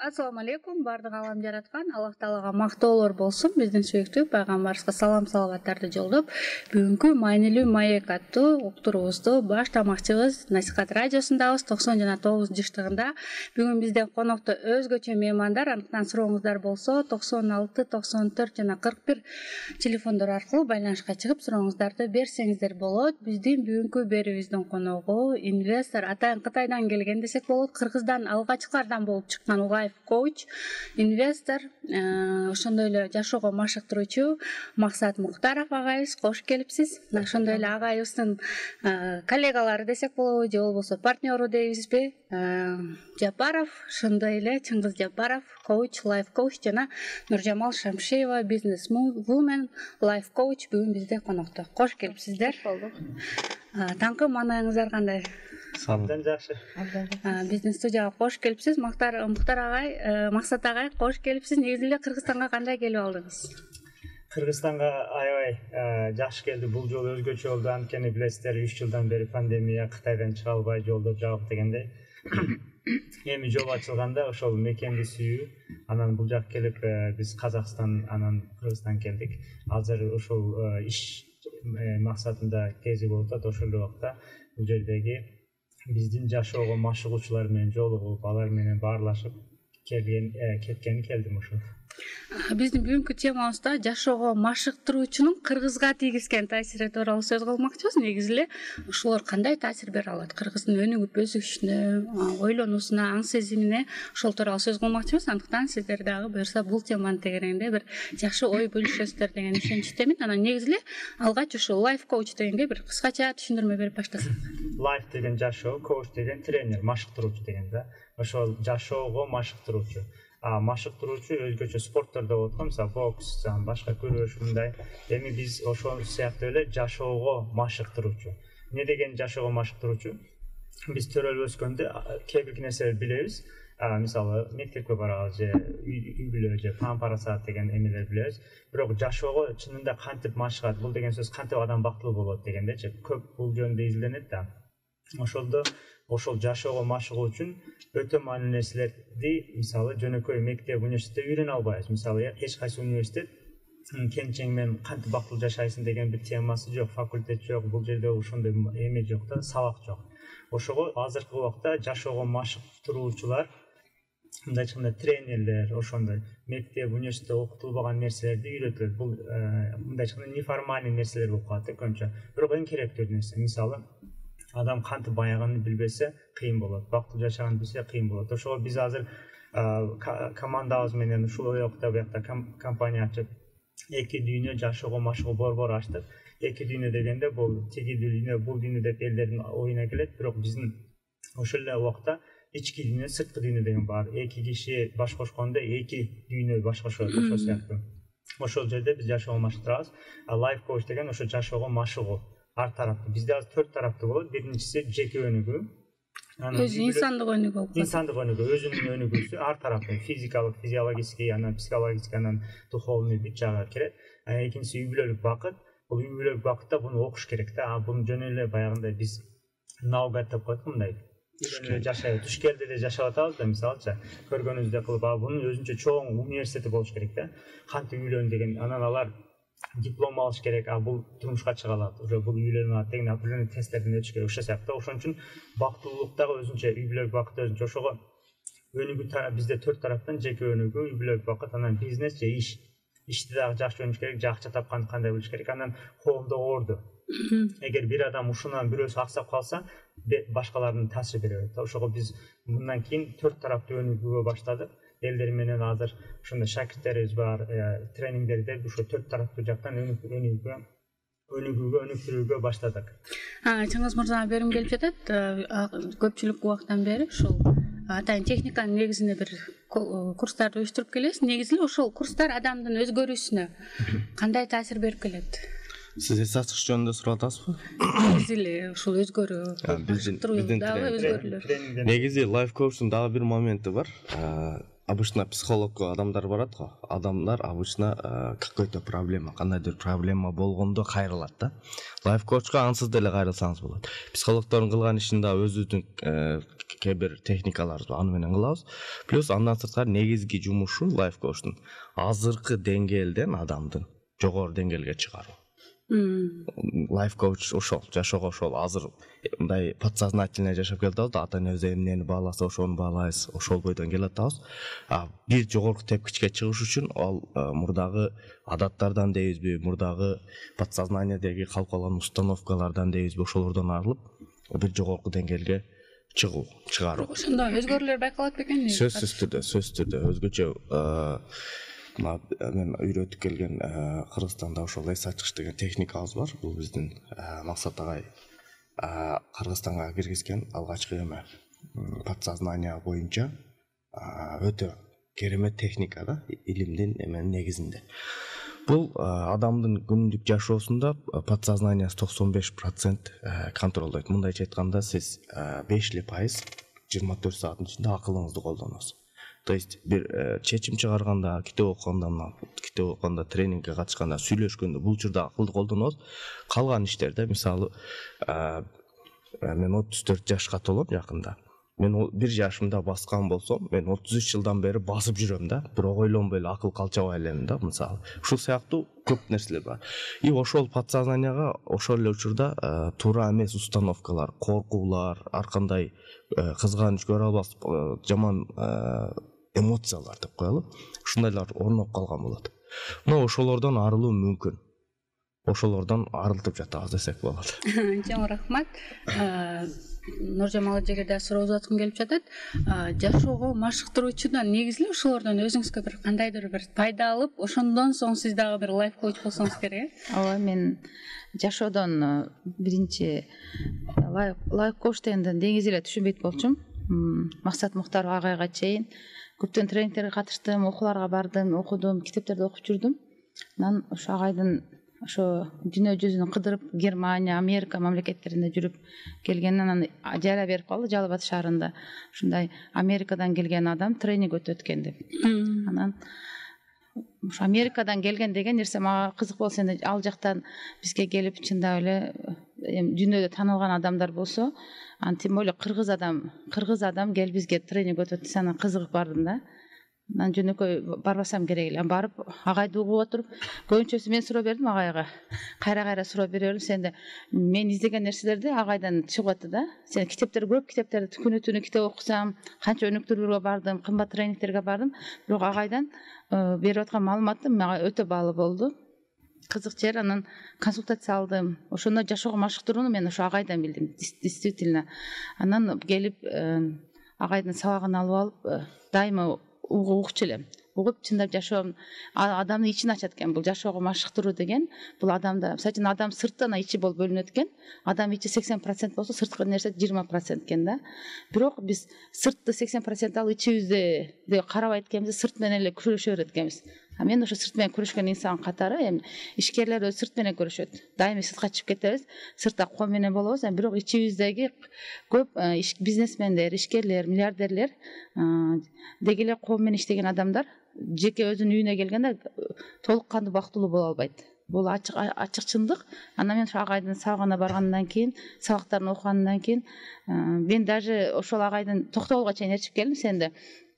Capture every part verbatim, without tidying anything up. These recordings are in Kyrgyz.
Ассаламу алейкум, бардык алам жараткан Аллах Таалага мактоолор болсун. Биздин сүйүктүү пайгамбарыбызга салам салаваттарды жолдоп, бүгүнкү маанилүү маек аттуу уктуруубузду баштамакчыбыз. Насихат радиосундабыз токсон жана тогуз жыштыгында. Бүгүн бизде конокто өзгөчө меймандар, андыктан сурооңуздар болсо токсон алты токсон төрт жана кырк бир телефондор аркылуу байланышка чыгып сурооңуздарды берсеңиздер болот. Биздин бүгүнкү берүүбүздүн коногу инвестор, атайын Кытайдан келген десек болот, Кыргыздан алгачкылардан болуп чыккан Life Coach, инвестор, ошондой эле жашоого машыктыруучу Максат Муктаров агайыбыз, кош келипсиз. Ошондой эле агайыбыздын коллегалары десек болобу, же болбосо партнеру дейбизби? Жапаров, ошондой эле Чыңгыз Жапаров, коуч, Life Coach жана Нуржамал Шамшиева, бизнес woman, Life Coach бүгүн бизде конокто. Кош келипсиздер. Таңкы маанайыңыздар кандай? Абдан жакшы. Биздин студияга кош келипсиз. Мактар Муктар агай, Максат агай, кош келипсиз. Негизи эле Кыргызстанга кандай келип алдыңыз? Кыргызстанга аябай жакшы келди. Бул жолу өзгөчө болду. Анткени билесиздер, үч жылдан бери пандемия, Кытайдан чыга албай, жолдор жабык дегендей. Эми жол ачылганда ошол мекенди сүйүү, анан бул жак келип биз Казакстан, анан Кыргызстан келдик. Азыр ошол иш максатында кези болуп атат. Ошол убакта бул жердеги биздин жашоого машыгуучулар менен жолугуп, алар менен баарлашып келген кеткени келдим ошол. Биздин бүгүнкү темабызда жашоого машыктыруучунун кыргызга тийгизген таасири тууралуу сөз кылмакчыбыз. Негизи эле ушулар кандай таасир бере алат кыргыздын өнүгүп өсүшүнө, ойлонуусуна, аң сезимине, ошол тууралуу сөз кылмакчыбыз. Андыктан сиздер дагы буюрса бул теманын тегерегинде бир жакшы ой бөлүшөсүздөр деген ишеничтемин. Анан негизи эле алгач ушул Life Coach дегенге бир кыскача түшүндүрмө берип баштасак. Life деген жашоо, coach деген тренер, машыктыруучу деген да. Ошол жашоого машыктыруучу. А машыктыруучу өзгөчө спорттордо болот го, мисалы бокс, башка күрөш мындай. Эми биз ошол сыяктуу эле жашоого машыктыруучу. Эмне деген жашоого машыктыруучу? Биз төрөлүп өскөндө кээ бир нерселерди билебиз. Мисалы мектепке барабыз же үй бүлө же пампарасат деген эмелер билебиз. Бирок жашоого чынында кантип машыгат, бул деген сөз кантип адам бактылуу болот дегендечи көп бул жөнүндө изилденет да. Ошолдо ошол жашоого машыгуу үчүн өтө маанилүү нерселерди, мисалы жөнөкөй мектеп, университетте үйрөнө албайбыз. Мисалы эч кайсы университет келинчең менен кантип бактылуу жашайсың деген бир темасы жок, факультет жок, бул жерде ошондой эме жок да, сабак жок. Ошого азыркы убакта жашоого машыктыруучулар, мындай айтканда тренерлер, ошондой мектеп, университетте окутулбаган нерселерди үйрөтөт. Бул мындай айтканда неформальный нерселер болуп калат да көбүнчө. Бирок эң керектүү нерсе, мисалы адам кантип баяганын билбесе кыйын болот, бактылуу жашаганын билсе кыйын болот. Ошого биз азыр командабыз менен ушул убакта буякта компания ачып, эки дүйнө жашоого машыгуу борбор ачтык. Эки дүйнө дегенде бул тиги дүйнө, бул дүйнө деп элдердин оюна келет, бирок биздин ошол эле убакта ички дүйнө, сырткы дүйнө деген бар. Эки киши баш кошкондо эки дүйнө баш кошот, ошол сыяктуу. Ошол жерде биз жашоого машыктырабыз. Life Coach деген ошо жашоого машыгуу. Ар тараптуу. Бизде азыр төрт тараптуу болот. Биринчиси жеке өнүгүү. Өз инсандык өнүгүү болот. Инсандык өнүгүү, өзүнүн өнүгүүсү ар тараптуу, физикалык, физиологический, анан психологический, анан духовный бүт жагы керек. Экинчиси үй бүлөлүк бакыт. Бул үй бүлөлүк бакытта буну окуш керек да. А буну жөн эле баягындай биз наугат деп коет мындай. Жашай, туш келди эле жашап атабыз да, мисалчы, көргөнүбүздө кылып, а бунун өзүнчө чоң университети болуш керек да. Кантип үйлөн деген, анан алар диплом алыш керек, а бул турмушка чыга алат. Уже бул үйлөнүп алат деген определенный тесттерден өтүш керек. Ошол сыяктуу. Ошон үчүн бактылуулук дагы өзүнчө, үй бүлөлүк бакыт өзүнчө. Ошого өнүгүү бизде төрт тараптан жеке өнүгүү, үй бүлөлүк бакыт, анан бизнес же иш. Ишти дагы жакшы өнүш керек, акча тапканды кандай болуш керек, анан коомдогу орду. Эгер бир адам ушунан бирөөсү аксап калса, башкалардын таасири бере берет. Ошого биз мындан кийин төрт тараптуу өнүгүүгө баштадык. Элдер менен азыр ошондой шакирттерибиз бар, тренингдерде ошо төрт тараптуу жактан өнүгүүгө өнүгүүгө өнүктүрүүгө баштадык. Чыңгыз мырзага берим келип жатат. Көпчүлүк убакыттан бери ушул атайын техниканын негизинде бир курстарды уюштуруп келесиз. Негизи эле ошол курстар адамдын өзгөрүүсүнө кандай таасир берип келет? Сиз сатыш жөнүндө сурап атасызбы? Негизи эле ушул өзгөрүү, биздин дагы өзгөрүүлөр. Негизи Life Coach'тун дагы бир моменти бар. обычно психологко адамдар барат го. Адамдар обычно какой-то проблема, кандайдыр проблема болгондо кайрылат да. Лайф коучка ансыз деле кайрылсаңыз болот. Психологдордун кылган ишин да өзүбүздүн кээ бир техникаларыбыз бар, аны менен кылабыз. Плюс андан сырткары негизги жумушу лайф коучтун азыркы деңгээлден адамдын жогору деңгээлге чыгаруу. Лайф коуч ошол жашоого ошол азыр мындай подсознательно жашап келатабыз да, ата энебиз эмнени бааласа ошону баалайбыз, ошол бойдон келатабыз. А бир жогорку тепкичке чыгыш үчүн ал мурдагы адаттардан дейбизби, мурдагы подсознаниедеги калып калган установкалардан дейбизби, ошолордон арылып бир жогорку деңгээлге чыгуу, чыгаруу. Ошондо өзгөрүүлөр байкалат бекен? Сөзсүз түрдө, сөзсүз түрдө өзгөчө мен үйрөтүп келген Кыргызстанда ошол эс ачкыч деген техникабыз бар. Бул биздин Максат агай Кыргызстанга киргизген алгачкы эме подсознание боюнча өтө керемет техника да, илимдин эменин негизинде. Бул адамдын күндүк жашоосунда подсознаниеси токсон беш процент контролдойт. Мындайча айтканда, сиз беш эле пайыз жыйырма төрт сааттын ичинде акылыңызды колдоносуз. То есть бир чечим чыгарганда, китеп окуганда, китеп окуганда, тренингге катышканда, сүйлөшкөндө бул учурда акылды колдонобуз. Калган иштерде, мисалы, мен отуз төрт жашка толом жакында. Мен бир жашымда баскан болсом, мен отуз үч жылдан бери басып жүрөм да, бирок ойлонбой эле акыл калчабай элем да, мисалы. Ушул сыяктуу көп нерселер бар. И ошол подсознанияга ошол эле учурда туура эмес установкалар, коркуулар, ар кандай кызганыч, көрө албас жаман эмоциялар деп коелу. Ушундайлар орноп калган болот. Но ошолордон арылуу мүмкүн. Ошолордон арылтып жатабыз десек болот. Чоң рахмат. Нуржамал эжеге да суроо узаткым келип жатат. Жашоого машыктыруучудан негизги ошолордон өзүңүзгө бир кандайдыр бир пайда алып, ошондон соң сиз дагы бир лайф коуч болсоңуз керек, э? Ооба, мен жашоодон биринчи лайф коуч дегенди негизи эле түшүнбөйт болчумун. Максат Муктаров агайга чейин көптөн тренингтерге катыштым, окууларга бардым, окудум, китептерди окуп жүрдүм. Анан ошо агайдын ошо дүйнө жүзүн кыдырып, Германия, Америка мамлекеттеринде жүрүп келгенин анан жарыя берип калды Жалал Абад шаарында. Ушундай Америкадан келген адам тренинг өтөт экен деп. Анан ошо Америкадан келген деген нерсе мага кызык болсо, энди ал жактан бизге келип чындап эле дүйнөдө таанылган адамдар болсо, анан тем более кыргыз адам, кыргыз адам келип бизге тренинг өтөт десе, анан кызыгып бардым да. Анан жөнөкөй барбасам керек эле. Барып агайды угуп отуруп, көбүнчөсү мен суроо бердим агайга. Кайра-кайра суроо бере бердим. Сенде мен издеген нерселерди агайдан чыгып атты да. Сен китептер көп, китептерди күнү-түнү китеп окусам, канча өнүктүрүүгө бардым, кымбат тренингтерге бардым. Бирок агайдан берип аткан маалыматы мага өтө баалуу болду. Кызык жер, анан консультация алдым. Ошондо жашоого машыктырууну мен ошо агайдан билдим, действительно. Анан келип агайдын сабагын алып алып, дайыма угукчу элем. Угуп чындап жашоо адамдын ичин ачат экен. Бул жашоого машыктыруу деген, бул адамда, мисалы адам сырттан ичи болуп бөлүнөт экен. Адам ичи сексен процент болсо, сырткы нерсе жыйырма процент экен да. Бирок биз сыртты сексен процент алып ичибизди деп карабайт экенбиз, сырт менен эле күрөшө берет экенбиз. А мен ошо сырт менен күрөшкөн инсан катары, эми ишкерлер өз сырт менен күрөшөт. Дайыма сыртка чыгып кетебиз, сыртта ком менен болобуз, бирок ичибиздеги көп бизнесмендер, ишкерлер, миллиардерлер деги эле ком менен иштеген адамдар жеке өзүнүн үйүнө келгенде толук кандуу бактылуу боло албайт. Бул ачык ачык чындык. Анан мен ошо агайдын сабагына баргандан кийин, сабактарын окугандан кийин мен даже ошол агайдын токтогулга чейин ээрчип келдим. Сенде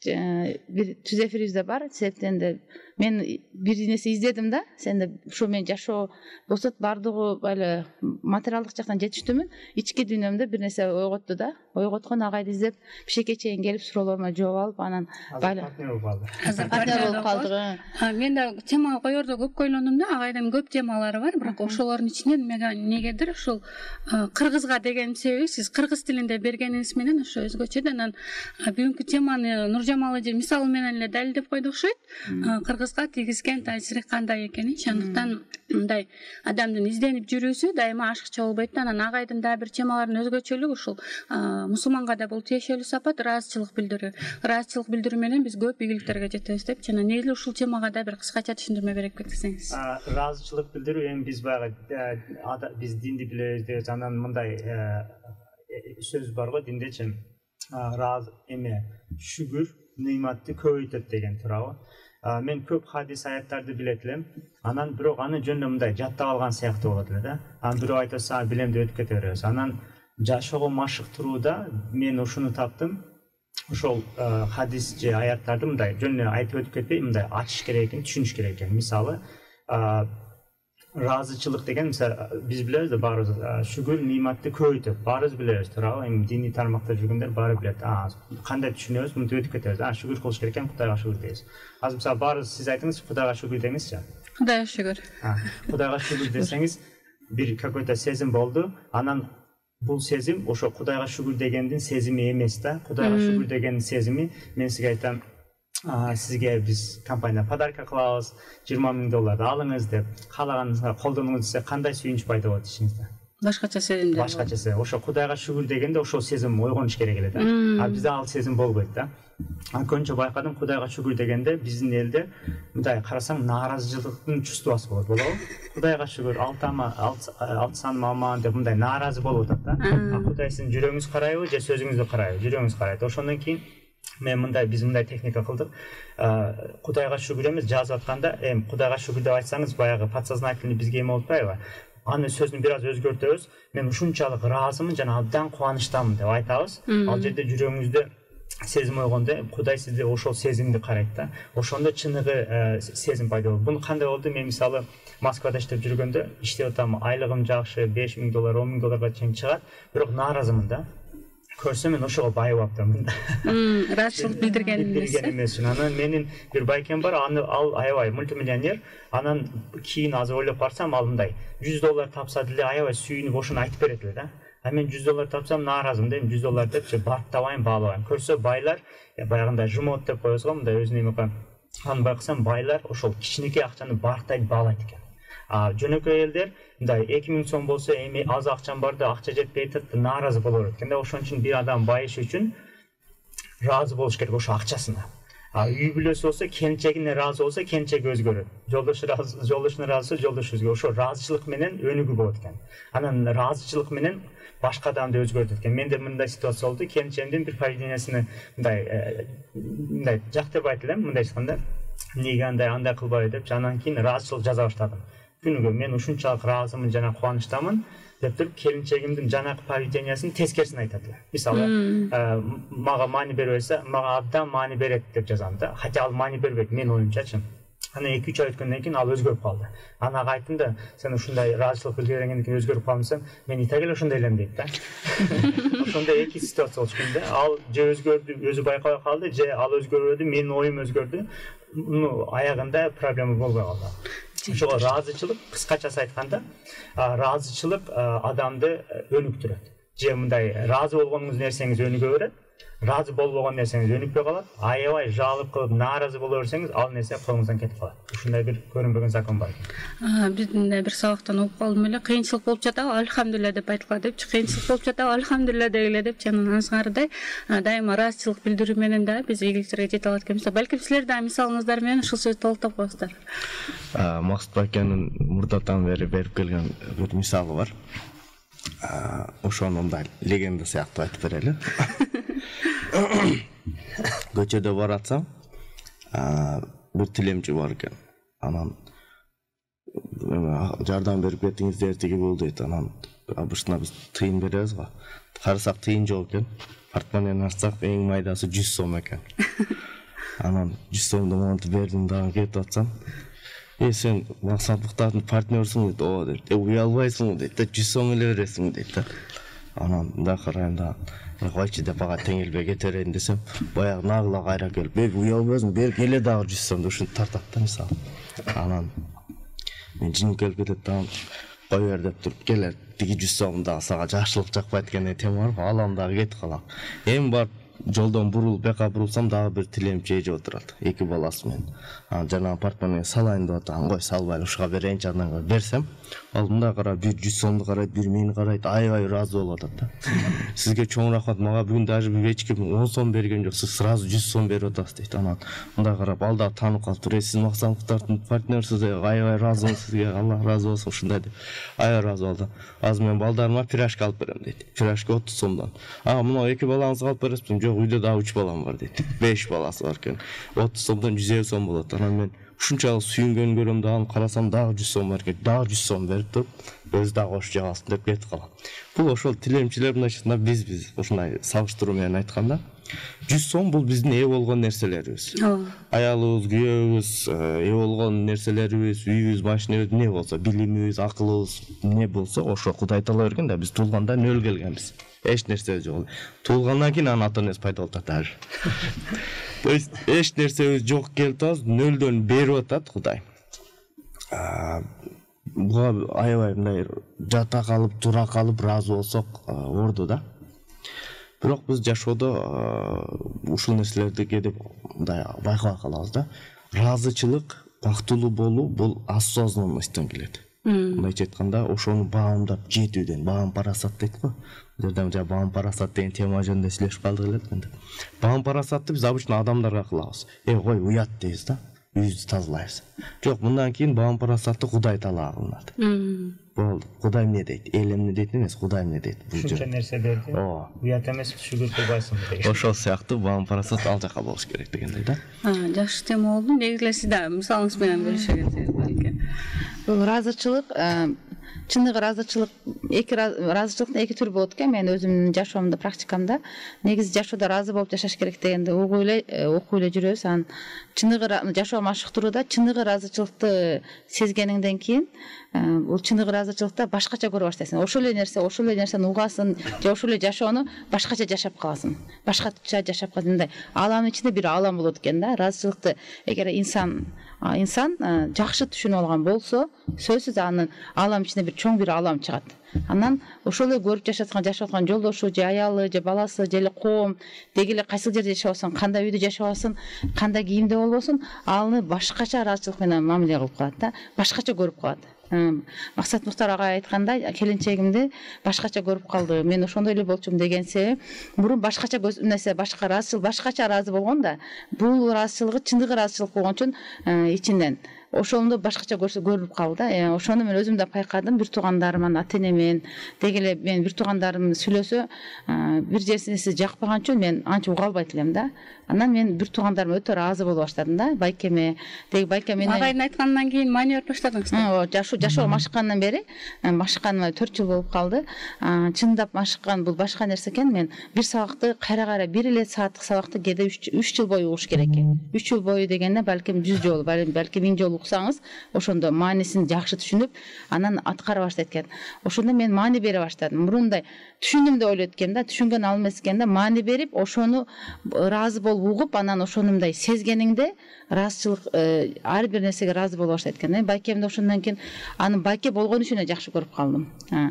бир түз эфирибизде бар, себептен де мен бир нерсе издедим да. Сенде ушу мен жашоо болсо бардыгы эле материалдык жактан жетиштүүмүн. Ички дүйнөмдө бир нерсе ойготту да. Ойготкон агайды издеп, бишекке чейин келип суроолорума жооп алып, анан партнер болуп калды. Азыр партнер болуп калдык. Мен да тема коердо көп ойлондум да, агайдын көп темалары бар, бирок ошолордун ичинен негедир ушул кыргызга деген себеби, сиз кыргыз тилинде бергениңиз менен ошо өзгөчө да. Анан бүгүнкү теманы Нуржамал эже мисалы менен эле далилдеп койду окшойт. Кыргызга тийгизген таасири кандай экенин. Ошондуктан мындай адамдын изденип жүрүүсү дайыма ашыкча болбойт да. Анан агайдын дагы бир темаларынын өзгөчөлүгү ушул мусулманга да бул тиешелүү сапат, ыраазычылык билдирүү. Ыраазычылык билдирүү менен биз көп ийгиликтерге жетебиз деп, жана негизи ушул темага да бир кыскача түшүндүрмө берип кетсеңиз. Ыраазычылык билдирүү эми биз баягы биз динди билебиз деп, анан мындай сөз бар го диндечи. Раз эме шүгүр ныматты көбөйтөт деген туурабы. Мен көп хадис аяттарды билет элем. Анан бирок аны жөнүндө мындай жаттап алган сыяктуу болот эле да. Анан бирөө айтса билем деп өтүп кете беребиз. Анан жашоого машыктырууда мен ушуну таптым. Ошол хадис же аяттарды мындай жөнүндө айтып өтүп кетпей, мындай ачыш керек экен, түшүнүш керек экен. Мисалы, разычылык деген, мисалы, биз билебиз да, баарыбыз шүгүр ниматты көбөйтөт. Баарыбыз билебиз, туурабы? Эми диний тармакта жүргөндөр баары билет. А, кандай түшүнөбүз, мынтип өтүп кетебиз. А, шүгүр кылыш керек экен, Кудайга шүгүр дейбиз. Азыр мисалы баарыбыз сиз айтыңыз, Кудайга шүгүр деңизчи. Кудайга шүгүр. Кудайга шүгүр десеңиз, бир какой-то сезим болду. Анан бул сезим ошо Кудайга шүгүр дегендин сезими эмес да. Кудайга шүгүр дегендин сезими, мен сизге айтам, сизге биз компанияда подарка кылабыз, жыйырма миң долларды алыңыз деп, каалаганыңызга колдонуңуз десе, кандай сүйүнүч пайда болот ичиңизде? Башкача сезимдер. Башкача сезим. Ошо Кудайга шүгүр дегенде ошол сезим ойгонуш керек эле да. А бизде ал сезим болбойт да. Анткөнчө байкадым, Кудайга шүгүр дегенде биздин элде мындай карасаң нааразычылыктын чувствосу болот, болобу? Кудайга шүгүр, алтама, алтсан маман деп мындай нааразы болуп атат да. А Кудай сиздин жүрөгүңүз карайбы же сөзүңүздү карайбы? Жүрөгүңүз карайт. Ошондон кийин мен мындай биз мындай техника кылдык. Кудайга шүгүр эмес, жазып атканда, эми Кудайга шүгүр деп айтсаңыз, баягы подсознательный бизге эме болуп атпайбы? Аны сөзүн бир аз өзгөртөбүз. Мен ушунчалык ыраазымын жана абдан кубанычтамын деп айтабыз. Ал жерде жүрөгүңүздө сезим ойгондо Кудай сизде ошол сезимди карайт да. Ошондо чыныгы сезим пайда болот. Бул кандай болду? Мен мисалы Москвада иштеп жүргөндө, иштеп атам, айлыгым жакшы, беш миң доллар, он миң долларга чейин чыгат, бирок нааразымын да. Көрсөм мен ошого байып аптым. Ыраазычылык билдирген эмес. Билдирген эмес. Анан менин бир байкем бар, аны ал аябай мультимиллионер. Анан кийин азыр ойлоп карасам, ал мындай жүз доллар тапса деле аябай сүйүнүп ошону айтып берет эле да. А мен жүз доллар тапсам нааразымын да, жүз доллар депчи барктабайм, баалабайм. Көрсө байлар, баягындай жумот деп коебуз го, мындай өзүнүн эме кылган. Аны байкасам байлар ошол кичинекей акчаны барктайт, баалайт экен. А жөнөкөй элдер мындай эки миң сом болсо, эми аз акчам бар да, акча жетпей атат, нааразы боло берет экен да. Ошон үчүн бир адам байыш үчүн ыраазы болуш керек ошо акчасына. А үй бүлөсү болсо, келинчегине ыраазы болсо, келинчеги өзгөрөт. Жолдошу ыраазы, жолдошуна ыраазы болсо, жолдошу өзгөрөт. Ошо ыраазычылык менен өнүгүү болот экен. Анан ыраазычылык менен башка адамды өзгөртөт экен. Менде мындай ситуация болду. Келинчегимдин бир поведениясыны мындай мындай жактырбайт элем, мындай айтканда, эмнеге андай андай кылбайбы деп, анан кийин ыраазычылык жаза баштадым. Күнүгө мен ушунчалык ыраазымын жана кубанычтамын деп туруп, келинчегимдин жанакы поведениясынын тескерисин айтат эле. Мисалы, мага маани бербесе, мага абдан маани берет деп жазам да. Хотя ал маани бербейт, мен оюмчачы. Анан эки үч ай өткөндөн кийин ал өзгөрүп калды. Анага айттым да, сен ушундай ыраазычылык билдиргенден кийин өзгөрүп калдыңсың, мен итак эле ошондой элем дейт да. Ошондо эки ситуация болчу да. Ал же өзгөрдү, өзү байкабай калды, же ал өзгөрбөдү, менин оюм өзгөрдү. Ну, аягында проблема болбой калды. Ошого ыраазычылык, кыскачасы айтканда, ыраазычылык адамды өнүктүрөт. Же мындай ыраазы болгонуңуз нерсеңиз өнүгө берет, ыраазы болбогон нерсеңиз өнүкпөй калат. Аябай жалып кылып, нааразы боло берсеңиз, ал нерсе колуңуздан кетип калат. Ушундай бир көрүнбөгөн закон бар. Биздин бир сабактан окуп калдым эле, кыйынчылык болуп жатабы, альхамдулилля деп айткыла депчи, кыйынчылык болуп жатабы, альхамдулилля дегиле депчи, анан аңсыңардай дайыма ыраазычылык билдирүү менен да биз ийгиликтерге жете алат экенбиз. Балким силер да мисалыңыздар менен ушул сөздү толуктап коесуздар. Максут байкенин мурдатан бери берип келген бир мисалы бар. Ошону мындай легенда сыяктуу айтып берели. Көчөдө баратсам, бир тилемчи бар экен. Анан жардам берип кетиңиздер, тиги болду дейт. Анан обычно биз тыйын беребиз го. Карасак тыйын жок экен. Портмонени ачсак, эң майдасы жүз сом экен. Анан жүз сомду монтип бердим дагы кетип атсам, «Э, сен Максат Муктардын партнерсиң дейт. О, дейт. Э, уялбайсың дейт. жүз сом эле бересиң дейт. Анан да карайм да, койчу деп ага теңелбей кете берейин десем, баягы нагыла кайра келип, «Бек, уялбайсың, бер келе дагы жүз сомду ушинтип тартат да мисалы». Анан мен жинип келип кетет да, кой бер деп туруп, келер, тиги жүз сом дагы сага жакшылык жакпайт экен тема бар, алам дагы кетип калам. Эми барып жолдон бурулуп, бияка бурулсам, дагы бир тилемчи эже отурат, эки баласы менен. Анан жанагы портмонени салайын деп атам, кой салбайлы, ушуга берейинчи, андан берсем, Ал мындай карап бир жүз сомду карайт, бир мени карайт, аябай ыраазы болуп атат да. Сизге чоң рахмат, мага бүгүн даже бир эч ким он сом берген жок, сиз сразу жүз сом берип атасыз дейт. Анан мындай карап ал да таанып калыптыр. Сиз Максат Мухтаровдун партнерсиз, аябай ыраазымын сизге, Аллах ыраазы болсун, ушундай деп. Аябай ыраазы болду. Азыр мен балдарыма пирожка алып берем дейт. Пирожка отуз сомдон. А мына эки балаңызга алып бересизби? Жок, үйдө дагы үч балам бар дейт. беш баласы бар экен. отуз сомдон жүз элүү сом болот. Анан мен ушунчалык сүйүнгөн көрөм да, аны карасам дагы жүз сом бар экен. Дагы жүз сом берип туруп, өзү дагы кош жабасың деп кетип калам. Бул ошол тилемчилер мындайча биз биз ушундай салыштыруу менен айтканда, жүз сом бул биздин ээ болгон нерселерибиз. Аялыбыз, күйөөбүз, ээ болгон нерселерибиз, үйүбүз, машинабыз не болсо, билимибиз, акылыбыз не болсо, ошо Кудай таала берген да, биз туулганда нөл келгенбиз. Эч нерсе жок. Туулгандан кийин анын ата энеси пайда болуп атат. То есть эч нерсебиз жок келип атабыз, нөлдөн берип атат Кудай. Буга аябай мындай жата калып, тура калып ыраазы болсок орду да. Бирок биз жашоодо ушул нерселерди кээде мындай байкабай калабыз да. Ыраазычылык, бактылуу болуу бул осознанностьтон келет. Мындайча айтканда, ошону баамдап жетүүдөн, баам парасат дейт го. Жерден жа баам парасат деген тема жөнүндө сүйлөшүп калдык эле экен. Баам парасатты биз обычно адамдарга кылабыз. Э, кой, уят дейбиз да. Үйүбүздү тазалайбыз. Жок, мындан кийин баам парасатты Кудай таалаага кылынат. Болду. Кудай эмне дейт? Эл эмне дейт эмес, Кудай эмне дейт? Ушунча нерсе берди. Уят эмес, түшүгүр кылбайсың деген. Ошол сыяктуу баам парасат ал жака болуш керек дегендей да. А, жакшы тема болду. Негизи сиз да мисалыңыз менен бөлүшө кетсеңиз балки. Бул ыраазычылык, чыныгы ыраазычылык, эки ыраазычылыктын эки түрү болот экен. Мен өзүмдүн жашоомдо, практикамда негизи жашоодо ыраазы болуп жашаш керек дегенди угуп эле, окуп эле жүрөбүз. Анан чыныгы жашоо машыктырууда чыныгы ыраазычылыкты сезгениңден кийин бул чыныгы ыраазычылыкта башкача көрө баштайсың. Ошол эле нерсе, ошол эле нерсени угасың, же ошол эле жашоону башкача жашап каласың. Башкача жашап каласың. Мындай аламдын ичинде бир алам болот экен да. Ыраазычылыкты эгер инсан инсан жакшы түшүнүп алган болсо, сөзсүз анын алам ичинде бир чоң бир алам чыгат. Анан ошол эле көрүп жашаткан, жашап аткан жолдошу, же аялы, же баласы, же эле коом, деги эле кайсыл жерде жашабасын, кандай үйдө жашабасын, кандай кийимде болбосун, аны башкача ыраазычылык менен мамиле кылып калат да, башкача көрүп калат. Максат Мухтар ага айткандай, келинчегимди башкача көрүп калды. Мен ошондой эле болчумун деген себеби, мурун башкача нерсе, башка ыраазычылык, башкача ыраазы болгон да, бул ыраазычылыгы чындык ыраазычылык болгон үчүн ичинден ошондо башкача көрүнүп калды да. Ошону мен өзүм да байкадым, бир туугандарыман, ата энемен, деги эле мен бир туугандарым сүйлөсө, бир жерсине жакпаган үчүн мен анча уга албайт элем да. Анан мен бир туугандарыма өтө ыраазы боло баштадым да, байкеме. Деги байке менен агайдын айткандан кийин маани берип баштадыңыз да. Жашоо жашоо машыккандан бери, машыкканыма төрт жыл болуп калды. Чындап машыккан бул башка нерсе экен. Мен бир сабакты кайра-кайра бир эле сааттык сабакты кээде үч жыл бою угуш керек экен. үч жыл бою дегенде балким жүз жолу, балким миң жолу уксаңыз, ошондо маанисин жакшы түшүнүп, анан аткара баштайт экен. Ошондо мен маани бере баштадым. Мурундай түшүндүм деп ойлойт экен да, түшүнгөн ал эмес экен да, маани берип, ошону ыраазы болуп угуп, анан ошону мындай сезгениңде ыраазычылык ар бир нерсеге ыраазы боло баштайт экен. Мен байкемди ошондон кийин аны байке болгон үчүн жакшы көрүп калдым.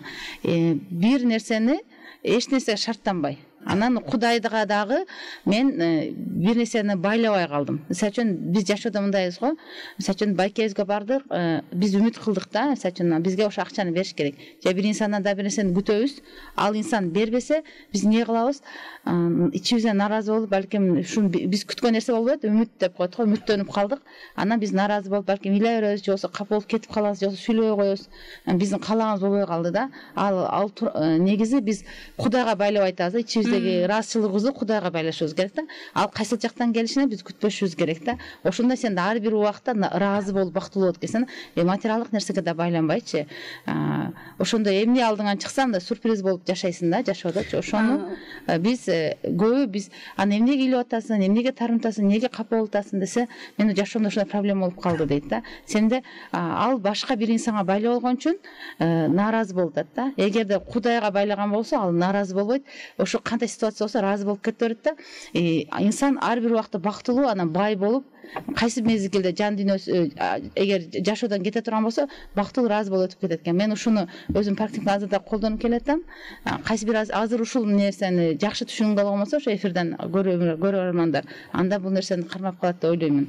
Бир нерсени эч нерсеге шарттанбай, анан Кудайга дагы мен бир нерсени байлабай калдым. Мисалы үчүн биз жашоодо мындайбыз го. Мисалы үчүн байкебизге бардык, биз үмүт кылдык да, мисалы үчүн бизге ошо акчаны бериш керек. Же бир инсандан да бир нерсени күтөбүз, ал инсан бербесе, биз эмне кылабыз? Ичибизден наразы болуп, балким ушун биз күткөн нерсе болбойт, үмүт деп коет го, үмүттөнүп калдык. Анан биз наразы болуп, балким ыйлай беребиз, же болбосо кап болуп кетип калабыз, же болбосо сүйлөбөй коебуз. Биздин каалаганыбыз болбой калды да. Ал ал негизи биз Кудайга байлап айтабыз, ичибиздеги ыраазычылыгыбызды Кудайга байлашыбыз керек да. Ал кайсыл жактан келишине биз күтпөшүбүз керек да. Ошондо сен ар бир убакта ыраазы болуп, бактылуу болуп кетсең, материалдык нерсеге да байланбайчы. Ошондо эмне алдыңан чыксам да сюрприз болуп жашайсың да жашоодочу. Ошону биз көбү биз аны эмнеге ыйлап атасың, эмнеге тарымтасың, эмнеге кап болуп атасың десе, менин жашоомдо ушундай проблема болуп калды дейт да. Сенде ал башка бир инсанга байлап болгон үчүн нааразы болуп атат да. Эгерде Кудайга байлаган болсо, ал нааразы болбойт. Ошо кандай ситуация болсо ыраазы болуп кете берет да. Инсан ар бир убакта бактылуу, анан бай болуп, кайсы мезгилде жан дүйнөсү эгер жашоодон кете турган болсо бактылуу ыраазы болуп өтүп кетет экен. Мен ушуну өзүм практикалык азырда колдонуп келатам. Кайсы бир азыр ушул нерсени жакшы түшүнүп болгон болсо ошо эфирден көрөрмандар анда бул нерсени кармап калат деп ойлоймун.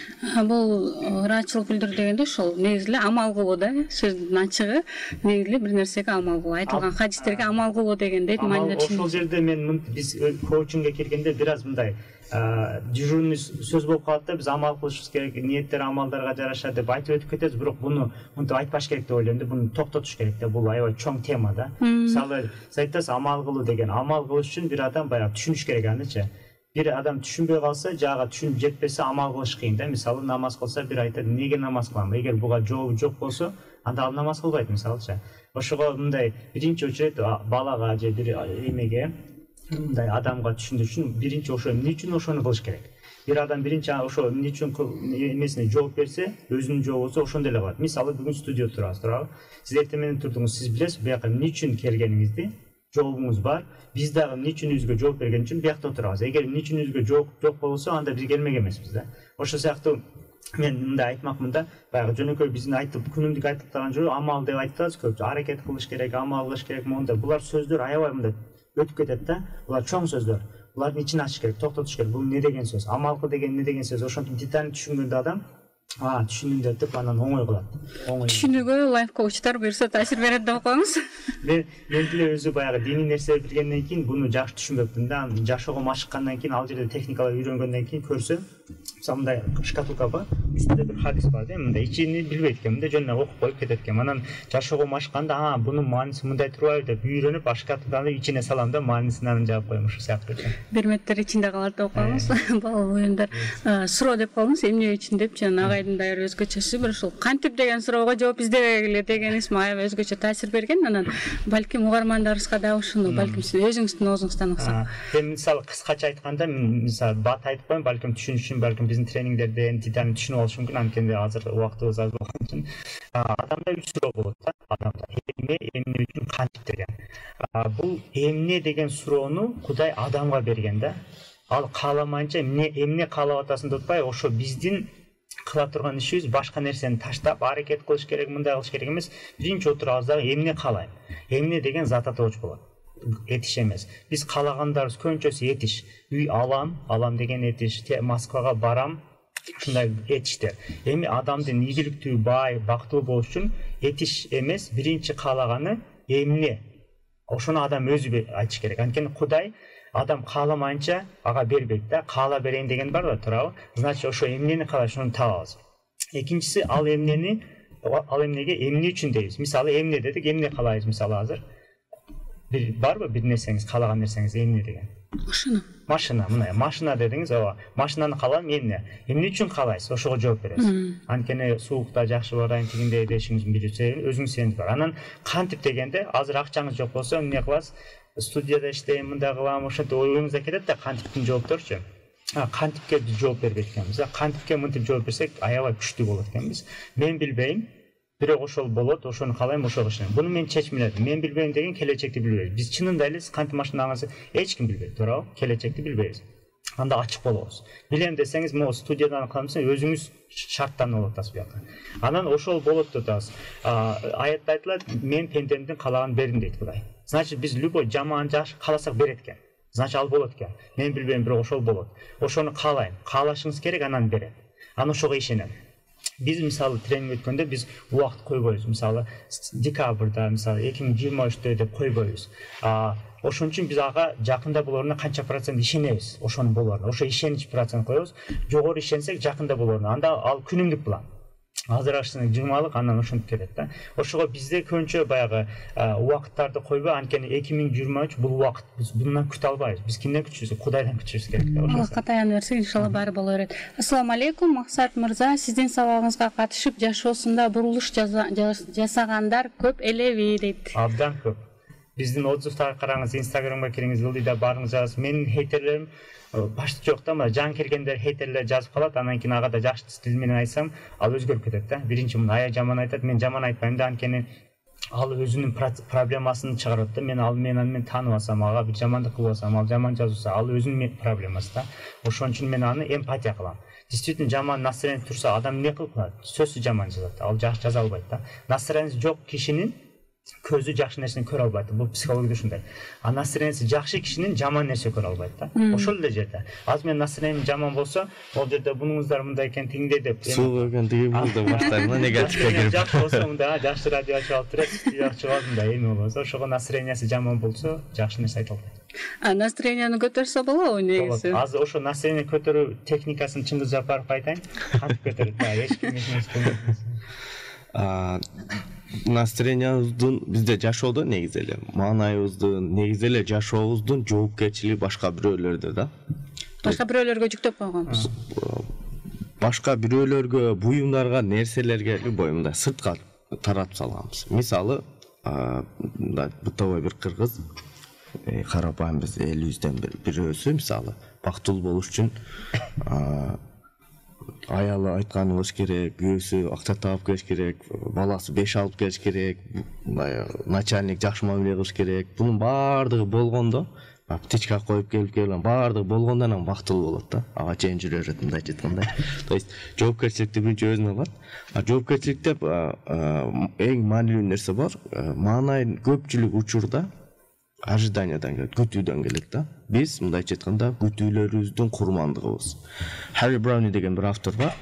Бул ыраазычылык билдирүү дегенде ошол негизи эле амал кылуу да, сөздүн ачыгы негизи эле бир нерсеге амал кылуу, айтылган хадистерге амал кылуу дегендей мааниде түшүнүп. Ошол жерде мен биз коучингге киргенде бир аз мындай дежурный сөз болуп калат да, биз амал кылышыбыз керек, ниеттер амалдарга жараша деп айтып өтүп кетебиз, бирок буну мынтип айтпаш керек деп ойлойм да, буну токтотуш керек да, бул аябай чоң тема да. Мисалы, сиз айтасыз амал кылуу деген, амал кылыш үчүн бир адам баягы түшүнүш керек анычы. Бир адам түшүнбөй калса, жага түшүнүп жетпесе амал кылыш кыйын да. Мисалы, намаз кылса бир айтат, эмнеге намаз кылам? Эгер буга жообу жок болсо, анда ал намаз кылбайт мисалычы. Ошого мындай биринчи очередь балага же бир эмеге мындай адамга түшүндүрүш үчүн биринчи ошо эмне үчүн ошону кылыш керек. Бир адам биринчи ошо эмне үчүн эмесине жооп берсе, өзүнүн жообу болсо ошондой эле калат. Мисалы, бүгүн студияда турабыз, туурабы? Сиз эртең менен турдуңуз, сиз билесиз бияка эмне үчүн келгениңизди, жообуңуз бар. Биз дагы эмне үчүн өзүгө жооп берген үчүн биякта отурабыз. Эгер эмне үчүн өзүгө жооп жок болсо, анда биз келмек эмеспиз да. Ошол сыяктуу мен мындай айтмакмын да, баягы жөнөкөй биздин айтып күнүмдүк айтып турган жол амал деп айтып атабыз көпчү. Аракет кылыш керек, амал кылыш керек, монда булар сөздөр аябай мындай өтүп кетет да. Булар чоң сөздөр. Булардын ичин ачыш керек, токтотуш керек. Бул эмне деген сөз? Амал кыл деген эмне деген сөз? Ошентип деталь түшүнгөндө адам а түшүндүм деп анан оңой кылат. Оңой. Түшүнүүгө лайф коучтар буюрса таасир берет деп коюңуз. Мен мен деле өзү баягы диний нерсе билгенден кийин буну жакшы түшүнбөпмүн да. Жашоого машыккандан кийин ал жерде техникалар үйрөнгөндөн кийин көрсөм, мисалы мындай шкатулка бар, үстүндө бир хадис бар да, мындай ичини билбейт экен, мындай жөн эле окуп коюп кетет экен. Анан жашоого машыкканда, а бунун мааниси мындай турбайбы деп үйрөнүп, шкатулканы ичине салам да, маанисин анан жаап коем, ушул сыяктуу. Берметтер ичинде калат деп коюңуз. Бала оюндар суроо деп коюңуз, эмне үчүн деп жана агайдын дайыр өзгөчөсү бир ушул кантип деген суроого жооп издебегиле деген исми аябай өзгөчө таасир берген. Анан балким угармандарыбызга дагы ушуну балким сиз өзүңүздүн оозуңуздан уксак. Мен мисалы кыскача айтканда, мисалы бат айтып коем, балким түшүнүш үчүн, балким биздин тренингдерден деталь түшүнүп алыш мүмкүн, анткени азыр убактыбыз аз болгон үчүн. Адамда үч суроо болот да, адамда эмне, эмне үчүн, кантип деген. Бул эмне деген суроону Кудай адамга берген да. Ал кааламайынча эмне эмне каалап атасың деп атпайбы, ошо биздин кыла турган ишибиз башка нерсени таштап, аракет кылыш керек, мындай кылыш керек эмес. Биринчи отурабыз дагы эмне каалайм. Эмне деген зат атоочу болот. Этиш эмес. Биз каалагандарыбыз көбүнчөсү этиш. Үй алам, алам деген этиш, Москвага барам, ушундай этиштер. Эми адамдын ийгиликтүү, бай, бактылуу болуш үчүн этиш эмес, биринчи каалаганы эмне. Ошону адам өзү айтыш керек. Анткени Кудай адам кааламайынча ага бербейт да. Каала берейин деген бар да, туурабы? Значит, ошо эмнени каалайсың, ошону табабыз. Экинчиси, ал эмнени, ал эмнеге эмне үчүн дейбиз. Мисалы, эмне дедик, эмне каалайбыз мисалы азыр? Бир барбы бир нерсеңиз, каалаган нерсеңиз эмне деген? Машина. Машина, мына машина дедиңиз, ооба. Машинаны каалайм, эмне? Эмне үчүн каалайсыз? Ошого жооп бересиз. Анткени суулукта жакшы барайын, тигиндей дешиңиз билсе, өзүңүз сеним бар. Анан кантип дегенде, азыр акчаңыз жок болсо эмне кыласыз? Студияда иштейм, мындай кылам, ошентип оюңузда кетет да, кантиптин жоопторчу. Кантипке биз жооп бербейт экенбиз. Кантипке мынтип жооп берсек, аябай күчтүү болот экенбиз. Мен билбейм, бирок ошол болот, ошону каалайм, ошого ишенем. Буну мен чечим эле. Мен билбейм деген келечекти билбейбиз. Биз чынында эле кантип машинаңызды эч ким билбейт, туурабы? Келечекти билбейбиз. Анда ачык болобуз. Билем десеңиз, могу студиядан кыламсыз, өзүңүз шарттанып атасыз буяка. Анан ошол болот деп атабыз. Аятта айтылат, мен пендемдин каалаганын бердим дейт Кудай. Значит, биз любой жаман жакшы кааласак берет экен. Значит, ал болот экен. Мен билбейм, бирок ошол болот. Ошону каалайм. Каалашыңыз керек, анан берет. Аны ошого ишенем. Биз мисалы тренинг өткөндө биз убакыт койбойбуз. Мисалы декабрда, мисалы эки миң жыйырма үчтө деп койбойбуз. Ошон үчүн биз ага жакында болоруна канча процент ишенебиз, ошонун болоруна. Ошо ишенич процент коебуз. Жогору ишенсек жакында болоруна. Анда ал күнүмдүк план. Азыр ашсың жыйырмалык, анан ошентип келет да. Ошого бизде көбүнчө баягы убакыттарды койбой, анткени эки миң жыйырма үч бул убакыт. Биз bundan күтө албайбыз. Биз кимден күтүшүбүз? Кудайдан күтүшүбүз керек да. Аллахка таяна берсек, иншалла баары боло берет. Ассаламу алейкум, Максат мырза, сиздин сабагыңызга катышып жашоосунда бурулуш жасагандар көп элеби дейт. Абдан көп. Биздин отзывтарга караңыз, Инстаграмга кириңиз, ылдыйда барыңыз жазып, менин хейтерлерим башты жок да, мына жан келгендер хейтерлер жазып калат, анан кийин ага да жакшы тил менен айтсам, ал өзгөрүп кетет да. Биринчи муну ая жаман айтат, мен жаман айтпайм да, анткени ал өзүнүн проблемасын чыгарат да. Мен ал менен мен таанып алсам, ага бир жамандык кылып алсам, ал жаман жазса, ал өзүнүн проблемасы да. Ошон үчүн мен аны эмпатия кылам. Действительно жаман настроение турса, адам эмне кылып калат? Сөзсүз жаман жазат. Ал жакшы жаза албайт да. Настроениясы жок кишинин көзү жакшы нерсени көрө албайт. Бул психология ушундай. А настроениясы жакшы кишинин жаман нерсе көрө албайт да. Ошол эле жерде. Азыр мен настроением жаман болсо, ол жерде бунуңуздар мындай экен, тиңдей деп. Суу экендиги болду баштайм да негативге кирип. Жакшы болсо мында жакшы радио ачып алып туруп, жакшы болду эми болсо, ошого настроениясы жаман болсо, жакшы нерсе айта албайт. А настроенияны көтөрсө болобу негизи? Азыр ошо настроение көтөрүү техникасын Чыңгыз Жапаров айтайын. Кантип көтөрөт? Эч ким эч настроениябыздын бизде жашоодо негизи эле маанайыбыздын, негизи эле жашообуздун жоопкерчилиги башка бирөөлөрдө да. Башка бирөөлөргө жүктөп койгонбуз. Башка бирөөлөргө, буюмдарга, нерселерге боюмда сыртка таратып салганбыз. Мисалы, мындай бытовой бир кыргыз, карапайым биз элибизден бирөөсү, мисалы, бактылуу болуш үчүн аялы айтканы болуш керек, күйөөсү акча таап келиш керек, баласы беш алып келиш керек, начальник жакшы мамиле кылыш керек. Бунун баардыгы болгондо, птичка коюп келип келген баардыгы болгондо анан бактылуу болот да. Ага чейин жүрө берет мындайча айтканда. То есть жоопкерчиликти биринчи өзүнө алат. А жоопкерчиликте эң маанилүү нерсе бар. Маанай көпчүлүк учурда ожиданиядан келет, күтүүдөн келет да. Биз мындайча айтканда күтүүлөрүбүздүн курмандыгыбыз. Харри Брауни деген бир автор бар.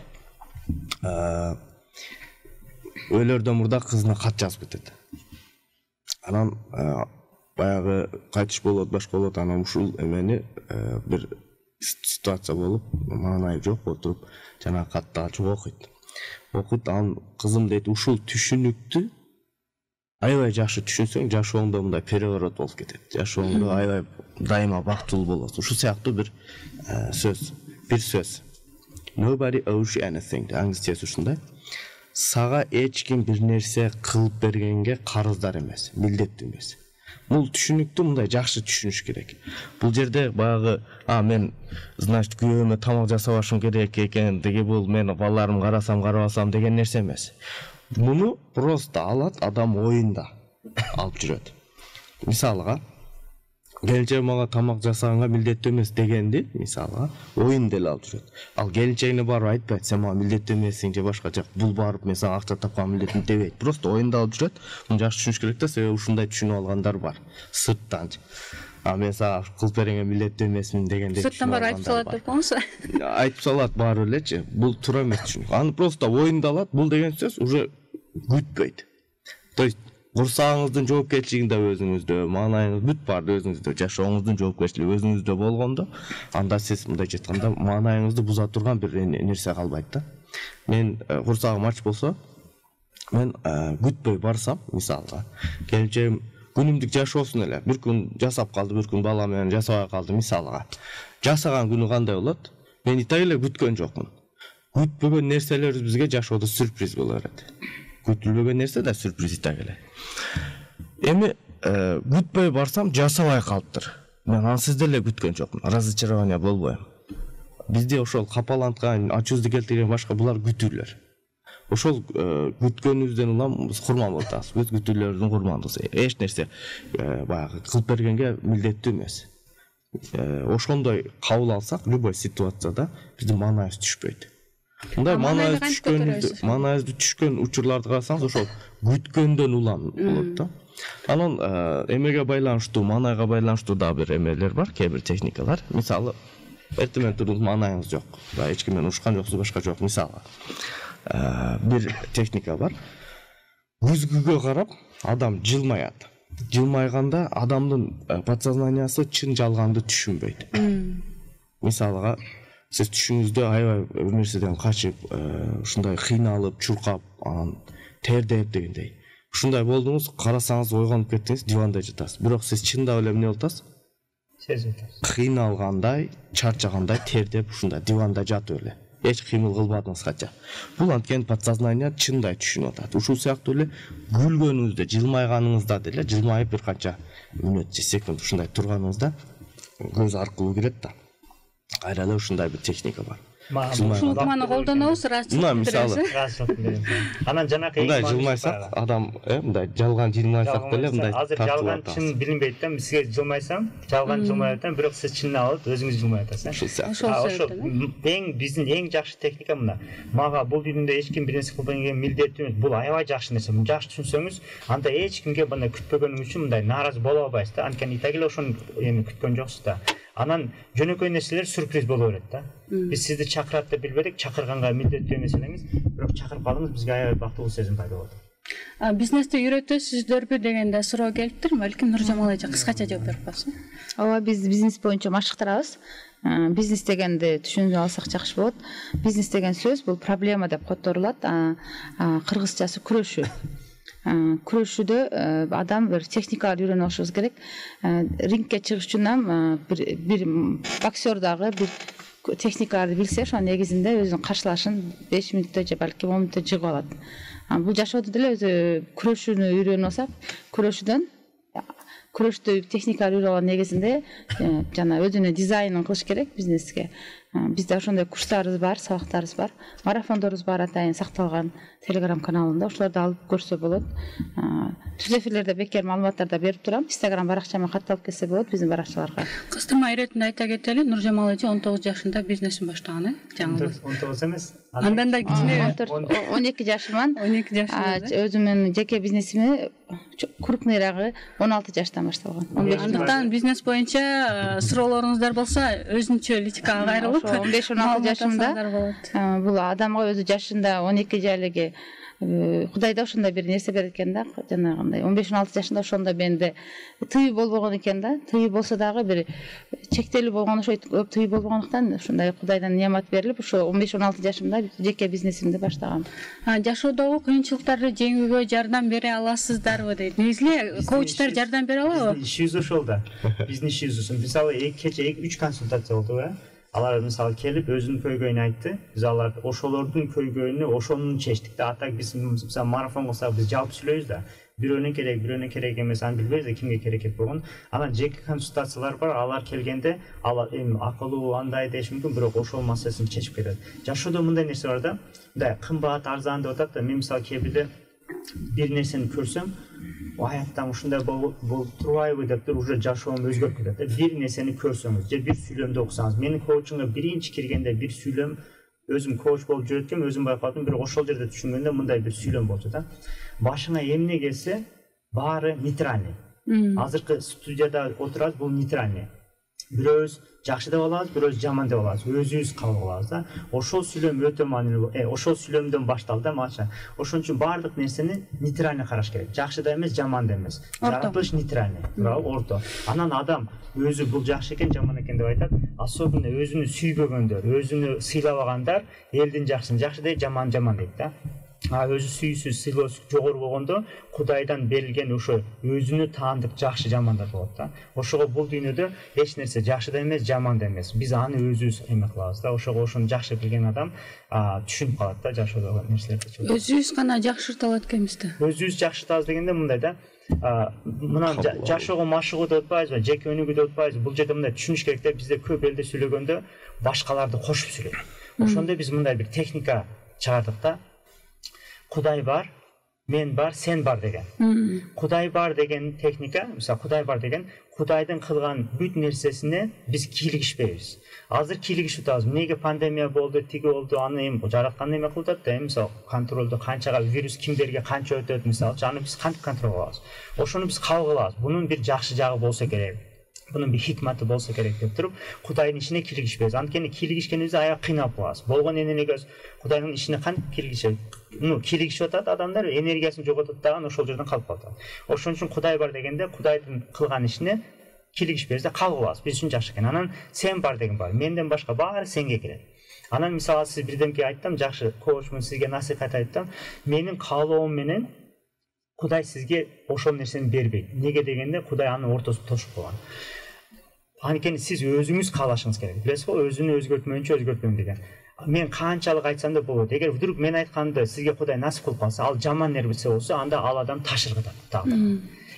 Өлөрдөн мурда кызына кат жазып кетет. Анан баягы кайтыш болот, башка болот, анан ушул эмени бир ситуация болуп, маанай жок отуруп, жана катты ачып окуйт. Окуйт, анан кызым дейт, ушул түшүнүктү аябай жакшы түшүнсөң, жашооңдо мындай переворот болуп кетет. Жашооңдо аябай дайыма бактылуу болосуң. Ушул сыяктуу бир сөз, бир сөз. Nobody owes you anything. Англисчеси ушундай. Сага эч ким бир нерсе кылып бергенге карыздар эмес, милдеттүү эмес. Бул түшүнүктү мындай жакшы түшүнүш керек. Бул жерде баягы, а мен, значит, күйөөмө тамак жасабашым керек экен, деги бул мен балдарымды карасам, карабасам деген нерсе эмес. Муну просто алат, адам оюнда алып жүрөт. Мисалга, келинчегим мага тамак жасаганга милдеттүү эмес дегенди, мисалга, оюнда эле алып жүрөт. Ал келинчегине барып айтпайт, сен мага милдеттүү эмессиң же башкача, бул барып мен сага акча тапкан милдеттүү дебейт. Просто оюнда алып жүрөт. Муну жакшы түшүнүш керек да, себеби ушундай түшүнүп алгандар бар. Сырттан. А мен сага кылып бергенге милдеттүү эмесмин дегенде. Сырттан бар айтып салат деп коңуз. Айтып салат баары элечи. Бул туура эмес түшүнүк. Аны просто оюнда алат. Бул деген сөз уже күтпөйт. То есть курсагыңыздын жоопкерчилиги да өзүңүздө, маанайыңыз бүт баары өзүңүздө, жашооңуздун жоопкерчилиги өзүңүздө болгондо, анда сиз мындайча айтканда маанайыңызды буза турган бир нерсе калбайт да. Мен курсагым ач болсо, мен күтпөй барсам, мисалга, келинчегим күнүмдүк жашоосун эле бир күн жасап калды, бир күн бала менен жасабай калды, мисалга. Жасаган күнү кандай болот? Мен итак эле күткөн жокмун. Күтпөгөн нерселерибиз бизге жашоодо сюрприз боло берет. Күтүлбөгөн нерсе да сюрприз итак эле. Эми күтпөй барсам жасабай калыптыр. Мен ансыз деле күткөн жокмун. Разочарование болбойм. Бизде ошол капаланткан, ачуузду келтирген башка булар күтүүлөр. Ошол күткөнүбүздөн улам биз курман болуп атабыз. Биз күтүүлөрдүн курманбыз. Эч нерсе баягы кылып бергенге милдеттүү эмес. Ошондой кабыл алсак, любой ситуацияда биздин маанайыбыз түшпөйт. Мындай маанайыбыз түшкөнүздү, маанайыбызды түшкөн учурларды карасаңыз, ошол күткөндөн улам болот да. Анан эмеге байланыштуу, маанайга байланыштуу да бир эмелер бар, кээ бир техникалар. Мисалы, эртең туруп маанайыңыз жок, эч ким менен урушкан жоксуз, башка жок. Мисалы, бир техника бар. Күзгүгө карап, адам жылмаят. Жылмайганда адамдын подсознаниясы чын жалганды түшүнбөйт. Мисалга, сиз түшүңүздө аябай бир нерседен качып, ушундай кыйналып, чуркап, анан тердеп дегендей. Ушундай болдуңуз, карасаңыз ойгонуп кеттиңиз, диванда жатасыз. Бирок сиз чындап эле эмне болуп атасыз? Сезип атасыз. Кыйналгандай, чарчагандай, тердеп ушундай диванда жатып эле. Эч кыймыл кылбадыңыз кача. Бул анткени подсознание чындай түшүнүп атат. Ушул сыяктуу эле күлгөнүңүздө, жылмайганыңызда деле, жылмайып бир канча мүнөт же секунд ушундай турганыңызда көз аркылуу кирет да. Кайра эле ушундай бир техника бар. ушул ыкманы колдонобуз, мына мисалы анан жанакы мындай жылмайсак адам э мындай жалган жылмайсак деле мындай азыр жалган чын билинбейт да. Сизге жылмайсам жалган жылмай атам, бирок сиз чынын алып өзүңүз жылмай атасыз. Ошо эң биздин эң жакшы техника мына. Мага бул дүйнөдө эч ким бир нерсе кылбайын милдеттүү эмес. Бул аябай жакшы нерсе. Муну жакшы түшүнсөңүз, анда эч кимге мындай күтпөгөнүң үчүн мындай нааразы боло албайсыз да. Анткени так эле ошону эми күткөн жоксуз да. Анан жөнөкөй нерселер сюрприз боло берет да. Биз сизди чакырат деп билбедик, чакырганга милдеттүү эмес элеңиз, бирок чакырып калдыңыз, бизге аябай бактылуу сезим пайда болду. Бизнесте үйрөтөсүздөрбү дегенде суроо келиптир. Балким Нуржамал эже кыскача жооп берип коесуң. Ооба, биз бизнес боюнча машыктырабыз. Бизнес дегенди түшүнүп алсак жакшы болот. Бизнес деген сөз бул проблема деп которулат. Кыргызчасы күрөшүү. Күрөшүүдө адам бир техникалар үйрөнүп алышыбыз керек. Рингке чыгыш үчүн бир бир боксер дагы бир техникаларды билсе, ошонун негизинде өзүнүн каршылашын беш мүнөттө же балким он мүнөттө жыгып алат. Бул жашоодо деле өзү күрөшүүнү үйрөнүп алсак, күрөшүүдөн күрөштө техникалар үйрөнүп алган негизинде жана өзүнүн дизайнын кылыш керек бизнеске. Бизде ошондой курстарыбыз бар, сабактарыбыз бар. Марафондорубуз бар атайын сакталган Telegram каналында. Ошолорду алып көрсө болот. Түз эфирлерде бекер маалыматтарды берип турам. Instagram баракчама катталып кетсе болот биздин баракчаларга. Кыстырма иретинде айта кетели, Нуржамал эже он тогуз жашында бизнесин баштаган, э? Жаңы он тогуз эмес. Андан да кичине он эки жашыман. он эки жашында. Өзүмдүн жеке бизнесими крупныйрагы он алты жаштан башталган. Андыктан бизнес боюнча суроолоруңуздар болсо, өзүнчө личкага кайрылып он беш он алты жашымда бул адамга өзү жашында он эки жайлыгы Кудай да ошондой бир нерсе берет экен да, жанагындай он беш он алты жашында ошондо менде тыйы болбогон экен да. Тыйы болсо дагы бир чектелүү болгон, ошо көп тыйы болбогондуктан ушундай Кудайдан неамат берилип, ошо он беш он алты жашымда жеке бизнесимди баштагам. Жашоодогу кыйынчылыктарды жеңүүгө жардам бере аласыздарбы дейт. Негизи коучтар жардам бере алабы? Биздин ишибиз ошол да. Биздин ишибиз мисалы кече үч консультация болду, э? Алар мисалы келип өзүнүн көйгөйүн айтты. Биз алар ошолордун көйгөйүнү ошонун чечтик да. Атак биз мисалы марафон кылсак биз жалпы сүйлөйбүз да. Бирөөнө керек, бирөөнө керек эмес, аны билбейбиз да кимге керек экен болгон. Анан жеке консультациялар бар, алар келгенде алар эми акылуу андай деш мүмкүн, бирок ошол маселесин чечип кетет. Жашоодо мындай нерсе бар да. Мындай кымбат, арзан деп атат да. Мен мисалы кээ бирде бир нерсени көрсөм, аяттан ушундай болуп турбайбы деп туруп уже жашоом өзгөрүп кетет. Бир нерсени көрсөңүз же бир сүйлөмдү окусаңыз, менин коучумга биринчи киргенде бир сүйлөм өзүм коуч болуп жүрөткөм, өзүм байкадым, бирок ошол жерде түшүнгөндө мындай бир сүйлөм болчу да. Башыңа эмне келсе, баары нейтральный. Азыркы студияда отурабыз, бул нейтральный. Бирөөбүз жакшы деп алабыз, бирөөбүз жаман деп алабыз, өзүбүз кабыл алабыз да. Ошол сүйлөм өтө маанилүү, э, ошол сүйлөмдөн башталды да мача. Ошон үчүн баардык нерсени нейтральный караш керек. Жакшы да эмес, жаман да эмес. Жаратылыш нейтральный, туурабы, орто. Анан адам өзү бул жакшы экен, жаман экен деп айтат. Особенно өзүнү сүйбөгөндөр, өзүнү сыйлабагандар элдин жакшысын жакшы дейт, жаман жаман дейт да. А өзү сүйүүсүз, сыйлоосу жогору болгондо Кудайдан берилген ошо өзүнү таандык жакшы жамандар болот да. Ошого бул дүйнөдө эч нерсе жакшы да эмес, жаман да эмес. Биз аны өзүбүз эме кылабыз да. Ошого ошону жакшы билген адам түшүнүп калат да жашоодогу нерселерди. Өзүбүз гана жакшырта алат экенбиз да. Өзүбүз жакшыртабыз дегенде мындай да. Мына жашоого машыгуу деп атпайбызбы, жеке өнүгүү деп атпайбызбы. Бул жерде мындай түшүнүш керек да, бизде көп элде сүйлөгөндө башкаларды кошуп сүйлөйт. Ошондо биз мындай бир техника чыгардык да. Кудай бар, мен бар, сен бар деген. Кудай бар деген техника, мисалы Кудай бар деген, Кудайдын кылган бүт нерсесине биз кийлигишпейбиз. Азыр кийлигишип атабыз. Эмнеге пандемия болду, тиги болду, аны эми жараткан эме кылып атат да, мисалы контролду канчага вирус кимдерге канча өтөт, мисалы, аны биз кантип контрол кылабыз. Ошону биз кабыл кылабыз. Бунун бир жакшы жагы болсо керек. Bunun bir hikmeti bolsa gerek деп туруп, Кудайдын ишине кийлигишпейбиз. Анткени кийлигишкенибизде аяк кыйналып калабыз. Болгон энергиясы Кудайдын ишине кантип кийлигишет? Ну, кийлигишип атат адамдар, энергиясын жоготот дагы ошол жерден калып калат. Ошон үчүн Кудай бар дегенде Кудайдын кылган ишине кийлигишпейбиз да, кабыл кылабыз. Биз үчүн жакшы экен. Анан сен бар деген бар. Менден башка баары сенге кирет. Анан мисалы сиз бирдемке айттым, жакшы коучмун, сизге насихат айттым. Менин каалоом менен Кудай сизге ошол нерсени бербейт. Неге дегенде Кудай анын ортосун тошуп койгон. Анткени сиз өзүңүз каалашыңыз керек. Билесизби, өзүнү өзгөртмөйүнчө өзгөртпөйм деген. Мен канчалык айтсам да болот. Эгер вдруг мен айтканды сизге Кудай насип кылып калса, ал жаман нерсе болсо, анда ал адам ташыргытат дагы.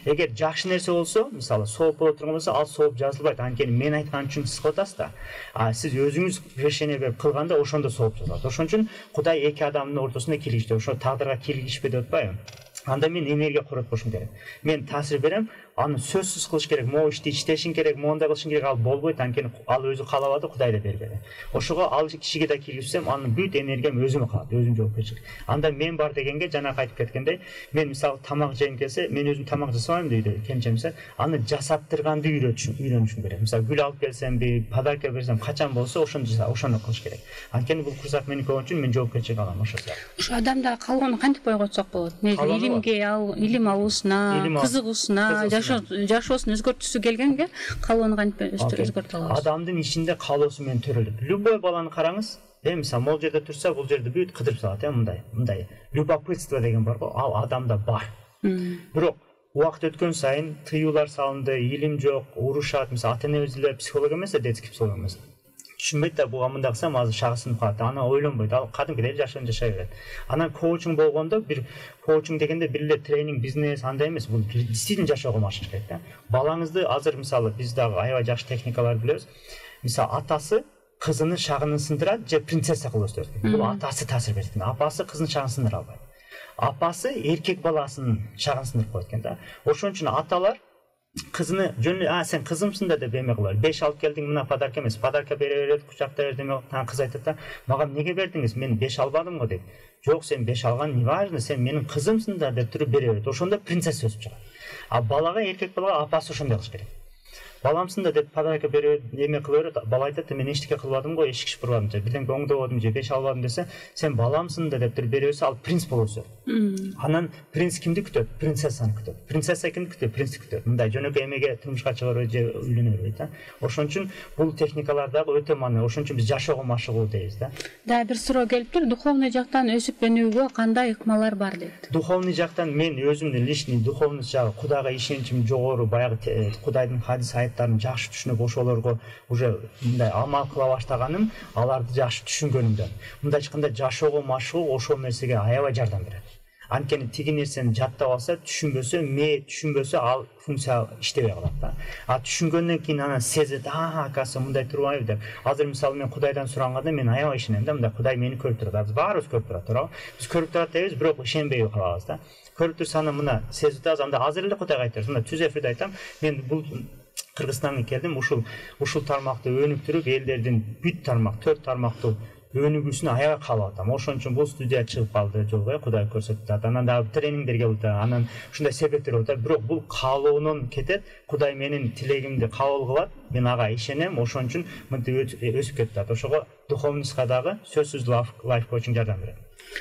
эгер жакшы нерсе болсо, мисалы сооп боло турган болсо, ал сооп жазылбайт. Анткени мен айткан үчүн сиз кылып атасыз да. А сиз өзүңүз решение берип кылганда ошондо сооп жазылат. Ошон үчүн Кудай эки адамдын ортосунда кийлигишти. Ошо тагдырга кийлигишпи деп атпайбы? Анда мен энергия коротпошум керек. Мен таасир берем, аны сөзсүз кылыш керек, могу ишти иштешиң керек, мондай кылышың керек, ал болбойт, анткени ал өзү каалабады, Кудай да бербеди. Ошого ал кишиге да киргизсем, анын бүт энергиям өзүмө калат, өзүм жоопкерчилик. Анда мен бар дегенге жана кайтып кеткендей, мен мисалы тамак жейм келсе, мен өзүм тамак жасабайм дейди кенжемсе, аны жасаптырганды үйрөтүшүм, үйрөнүшүм керек. Мисалы гүл алып келсемби, подарка берсем, качан болсо ошону жаса, ошону кылыш керек. Анткени бул курсак меники болгон үчүн мен жоопкерчилик алам ошо сыяктуу. Ушу адамда калгонун кантип койготсок болот? Негизи илимге ал, илим алуусуна, кызыгуусуна, жашоосун өзгөртүүсү келгенге калгонун кантип өзгөртө алабыз? Адамдын ичинде каалоосу менен төрөлөт. Любой баланы караңыз, э мисалы могул жерде турса, бул жерде бүт кыдырып салат, э мындай, мындай. Любопытство деген бар го, ал адамда бар. Бирок убакыт өткөн сайын тыюулар салынды, илим жок, урушат, мисалы ата-энебиз деле психолог эмес, детский психолог эмес. Түшүнбөйт да, буга мындай кылсам азыр шагысынып калат. Аны ойлонбойт. Ал кадимкидей жашоон жашай берет. Анан коучинг болгондо бир коучинг дегенде бир эле тренинг, бизнес андай эмес. Бул действительно жашоого машык керек да. Балаңызды азыр мисалы биз дагы аябай жакшы техникалар билебиз. Мисалы атасы кызынын шагынын сындырат же принцесса кылып өстүрөт. Бул атасы таасир берет. Апасы кызынын шагын сындыра албайт. Апасы эркек баласынын шагын сындырып коет экен да. Ошон үчүн аталар кызыны жөн а сен кызымсың да деп эме кылар. беш алып келдиң, мына подарка эмес. Подарка бере берет, кучакта бер деме. Тан кыз айтат да, мага эмнеге бердиңиз? Мен беш албадым го дейт. Жок, сен беш алган не важно, сен менин кызымсың да деп туруп бере берет. Ошондо принцесса өсүп чыгат. А балага, эркек балага апасы ошондой кылыш керек. Баламсың да деп подарка бере эме кыла берет. Бала айтат, мен эчтеке кылбадым го, эшик шыпырбадым же, бирдеңке оңдободум же, беш албадым десе, сен баламсың да деп туруп бере берсе, ал принц болуп өсөт. Анан принц кимди күтөт? Принцессаны күтөт. Принцесса кимди күтөт? Принцти күтөт. Мындай жөнөкөй эмеге турмушка чыгарып же үйлөнө бербейт да. Ошон үчүн бул техникалар дагы өтө маанилүү. Ошон үчүн биз жашоого машыгуу дейбиз да. Да, бир суроо келиптир. Духовный жактан өсүп өнүүгө кандай ыкмалар бар дейт. Духовный жактан мен өзүмдүн личный духовный жагы, Кудайга ишеничим жогору, баягы Кудайдын хадис аяттарын жакшы түшүнүп, ошолорго уже мындай амал кыла баштаганым, аларды жакшы түшүнгөнүмдөн. Мындайча айтканда жашоого машыгуу ошол нерсеге аябай жардам берет. Анткени тиги нерсени жаттап алса, түшүнбөсө, ме түшүнбөсө ал функция иштебей калат да. А түшүнгөндөн кийин анан сезет, а, акасы мындай турбайбы деп. Азыр мисалы мен Кудайдан суранганда мен аябай ишенем да, мындай Кудай мени көрүп турат. Азыр баарыбыз көрүп турат, туурабы? Биз көрүп турат дейбиз, бирок ишенбей калабыз да. Көрүп турса аны мына сезет, анда азыр эле Кудайга айтабыз. Мына түз эфирде айтам, мен бул Кыргызстанга келдим, ушул ушул тармакты өнүктүрүп, элдердин бүт тармак, төрт тармактуу өнүгүүсүнө аябай каалап атам. Ошон үчүн бул студия чыгып калды жолго, Кудай көрсөтүп атат. Анан дагы тренингдерге болот, анан ушундай себептер болот. Бирок бул каалоонун кетет. Кудай менин тилегимди кабыл кылат. Мен ага ишенем. Ошон үчүн мынтип өсүп кетет. Ошого духовныйска дагы сөзсүз лайф коучинг жардам берет.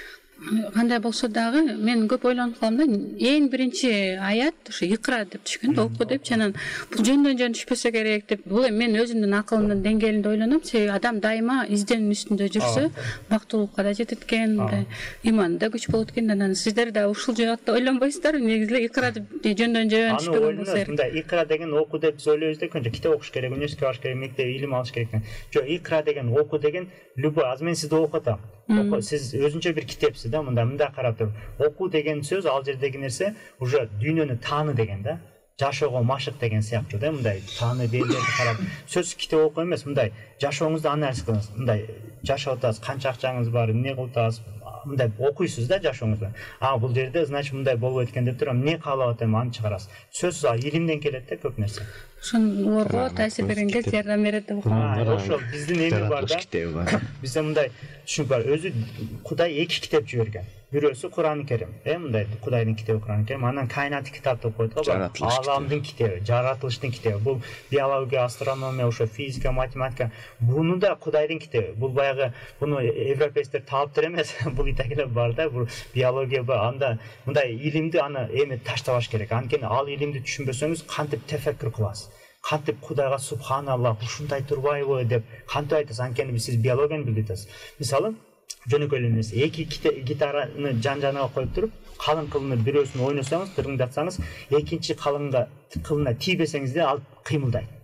Кандай болсо дагы мен көп ойлонуп калам да, эң биринчи аят ушу икра деп түшкөн да, оку деп, анан бул жөндөн жөн түшпөсө керек деп. Бул мен өзүмдүн акылымдын деңгээлинде ойлоном. Себеби адам дайыма изденүү үстүндө жүрсө, бактылыкка да жетет экен, мындай иман да күч болот экен. Анан сиздер да ушул жакта ойлонбойсуздарбы? Негизи эле икра деп жөндөн жөн түшпөгөн болсо керек. Мындай икра деген оку деп биз ойлойбуз да, көнчө китеп окуш керек, университетке барыш керек, мектеп илим алыш керек. Жок, икра деген, оку деген любой, азыр мен сизди окуп атам. Сиз өзүнчө бир китепсиз да, мындай мындай карап туруп. Оку деген сөз, ал жердеги нерсе уже дүйнөнү тааны деген да. Жашоого машык деген сыяктуу да, мындай тааны белдерди карап. Сөз китеп окуу эмес, мындай жашооңузду анализ кылыңыз. Мындай жашап атасыз, канча акчаңыз бар, эмне кылып атасыз, мындай окуйсуз да жашооңузду. А бул жерде значит мындай болбойт экен деп туруп, эмне каалап атам, аны чыгарасыз. Сөзсүз ал илимден келет да көп нерсе. Ошонго таасир бергенге жардам берет деп окуйм. Ошол биздин эми бар да. Бизде мындай түшүнүк бар. Өзү Кудай эки китеп жиберген. Бирөөсү Куран Керим, э мындай Кудайдын китеби Куран Керим, анан кайнат китап деп коет го, аламдын китеби, жаратылыштын китеби. Бул биология, астрономия, ошо физика, математика. Буну да Кудайдын китеби. Бул баягы буну европейцтер таалыптыр эмес, бул итакелер бар да, бул биология бар. Анда мындай илимди аны эми таштабаш керек. Анткени ал илимди түшүнбөсөңүз кантип тефеккур кыласыз? Кантип Кудайга субханаллах, ушундай турбайбы деп кантип айтасыз? Анткени сиз биологияны билип атасыз. Мисалы жөнөкөй эле нерсе, эки гитараны жан-жанына коюп туруп, калың кылыны бирөөсүн ойносоңуз, тырыңдатсаңыз, экинчи калыңга кылына тийбесеңиз да ал кыймылдайт.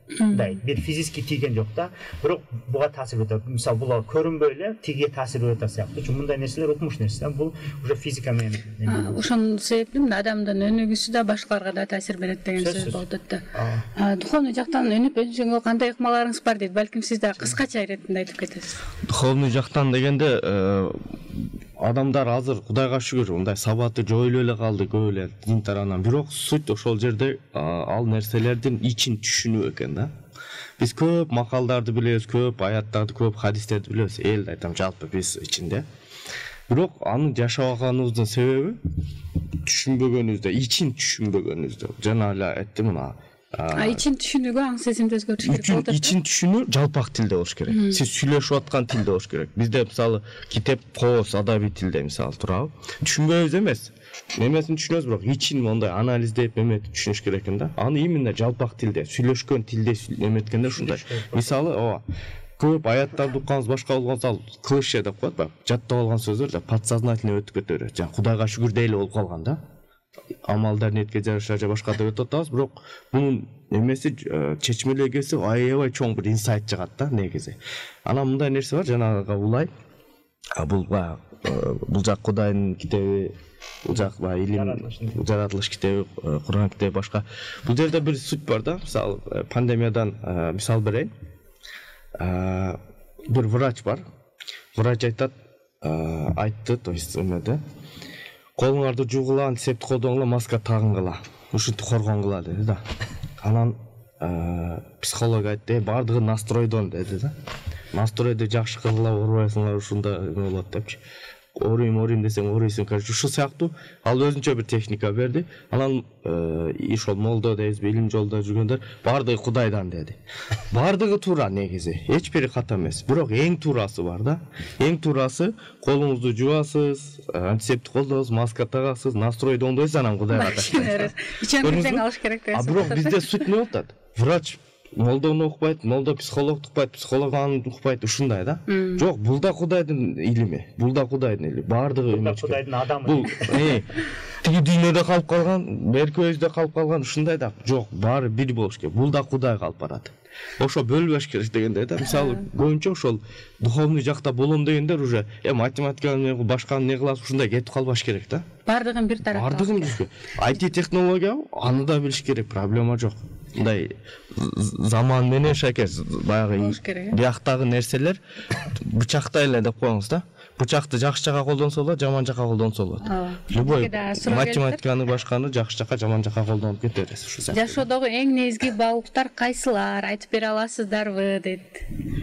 мындай бир физически тийген жок да, бирок буга таасир этет. Мисалы булар көрүнбөй эле тигиге таасир этет сыяктуу. Чүнкү мындай нерселер укмуш нерсе, бул уже физика менен. Ошон себептен адамдын өнүгүүсү да башкаларга да таасир берет деген сөз болуп өттү. Духовный жактан өнүп өсүүгө кандай ыкмаларыңыз бар дейт? Балким сиз да кыскача иретинде айтып кетесиз. Духовный жактан дегенде адамдар азыр Кудайга шүгүр мындай сабаты жоюлуп эле калды көп эле дин тарабынан. Бирок суть ошол жерде ал нерселердин ичин түшүнүү экен да. Биз көп макалдарды билебиз, көп аяттарды, көп хадистерди билебиз. Элди айтам, жалпы биз ичинде. Бирок аны жашабаганыбыздын себеби түшүнбөгөнүбүздө, ичин түшүнбөгөнүбүздө. Жана эле айттым мына. А ичин түшүнүүгө аң сезимди өзгөртүш керек болот. Ичин түшүнүү жалпак тилде болуш керек. Сиз сүйлөшүп аткан тилде болуш керек. Бизде мисалы китеп кооз адабий тилде мисалы турабы. Түшүнбөйбүз эмес. Немесин түшүнөбүз, бирок ичин мондай анализдеп эметип түшүнүш керек экен да. Аны именно жалпак тилде, сүйлөшкөн тилде эметкенде ушундай. Мисалы, ооба. Көп аяттарды укканбыз, башка болгон ал клише деп коет, баягы жаттап алган сөздөр да подсознательно өтүп кете берет. Жана Кудайга шүгүр дейли болуп калган да. Амалдар ниетке жараша же башка деп өтүп атабыз, бирок мунун эмеси чечмелегеси аябай чоң бир инсайт жыгат да негизи. Анан мындай нерсе бар, жанагыга улай. Бул баягы бул жак Кудайдын китеби, бул жак баягы илим, жаратылыш китеби, Куран китеби башка. Бул жерде бир суть бар да. Мисалы пандемиядан мисал берейин. Бир врач бар. Врач айтат, айтты, то есть эмеде колуңарды жуугула, антисептик колдонгула, маска тагынгыла. Ушинтип коргонгула деди да. Анан психолог айтты, бардыгы настройдон деди да. Настройду жакшы кылгыла, оорубайсыңар, ушунда эме болот депчи. Орuyum орuyum десең орuyсың, короче, ушу сыяктуу ал өзүнчө бир техника берди. Анан ошол молдо дейбиз, билим жолдо жүргөндөр бардыгы Кудайдан деди. Бардыгы туура негизи, эч бири ката эмес. Бирок эң туурасы бар да. Эң туурасы колуңузду жуасыз, антисептик колдосуз, маска тагасыз, настройду оңдойсуз, анан Кудайга таштайсыз. Ичен тең алыш керек деген. А бирок бизде суть эмне болуп атат? Врач молдону укпайт, молдо психологду укпайт, психолог аны укпайт, ушундай да. Жок, бул да Кудайдын илими, бул да Кудайдын илими, бардыгы эмес. Кудайдын адамы. Бул тиги дүйнөдө калып калган, берки өзүдө калып калган ушундай да. Жок, баары бир болуш керек. Бул да Кудайга алып барат. Ошо бөлбөш керек дегенде да. Мисалы, көбүнчө ошол духовный жакта болом дегендер уже э математиканы, башканы не кыласыз, ушундай кетип калбаш керек да. Бардыгын бир тарапка. Бардыгын бир. ай ти технология, аны да билиш керек, проблема жок. Мындай заман менен шакес баягы бияктагы нерселер бычактай эле деп коюңуз да. Бычакты жакшы жака колдонсо болот, жаман жака колдонсо болот. Любой математиканы башканы жакшы жака, жаман жака колдонуп кете бересиз ушу сыяктуу. Жашоодогу эң негизги баалыктар кайсылар? Айтып бере аласыздарбы дейт.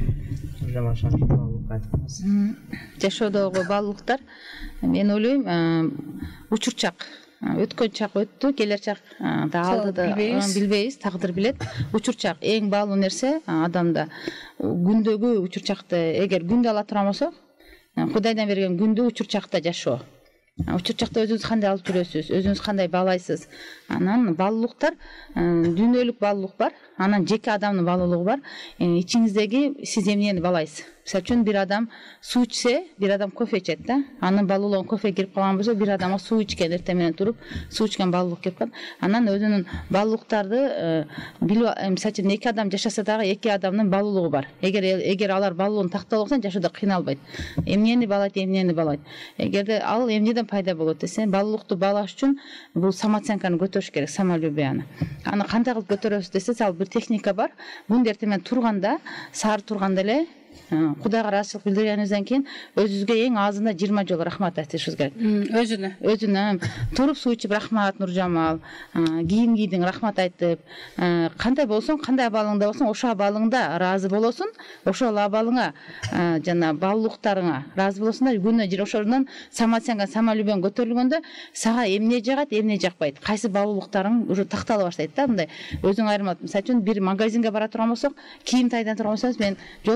Жашоодогу баалыктар мен ойлойм учурчак. Өткөн чак өттү, келер чак да алды да билбейбиз, тагдыр билет. Учурчак эң баалуу нерсе адамда. Күндөгү учурчакты эгер күндө ала турган болсок, Кудайдан берген күндү учурчакта жашоо. Учурчакта өзүңүз кандай алып жүрөсүз, өзүңүз кандай баалайсыз. Анан баалуулуктар, дүйнөлүк баалуулук бар, анан жеке адамдын баалуулугу бар. Ичиңиздеги сиз эмнени баалайсыз? Мисалы үчүн бир адам суу ичсе, бир адам кофе ичет да. Анын баалуулугун кофе кирип калган болсо, бир адам суу ичкен, эртең менен туруп, суу ичкен баалуулук кирип калат. Анан өзүнүн баалуулуктарды билип, мисалы үчүн эки адам жашаса дагы эки адамдын баалуулугу бар. Эгер эгер алар баалуулугун тактап алса, жашоодо кыйналбайт. Эмнени баалайт, эмнени баалайт. Эгерде ал эмнеден пайда болот десе, баалуулукту баалаш үчүн бул самооценканы көтөрүш керек, самолюбияны. Аны кандай кылып көтөрөбүз десе, ал бир техника бар. Муну эртең менен турганда, саар турганда эле Кудайга ыраазычылык билдиргениңизден кийин өзүңүзгө эң азында жыйырма жолу рахмат айтышыңыз керек. Өзүнө. Өзүнө туруп суу ичип рахмат Нуржамал, кийим кийдиң рахмат айтып, кандай болсоң, кандай абалыңда болсоң, ошо абалыңда ыраазы болосуң, ошол абалыңа жана баалуулуктарыңа ыраазы болосуң да, күнүнө жыйырма ошондон самооценка, самолюбиең көтөрүлгөндө сага эмне жагат, эмне жакпайт, кайсы баалуулуктарың уже тактала баштайт да, мындай өзүң айырмалап. Мисалы үчүн бир магазинге бара турган болсок, кийим тайдан турган болсоңуз, мен жолдошумду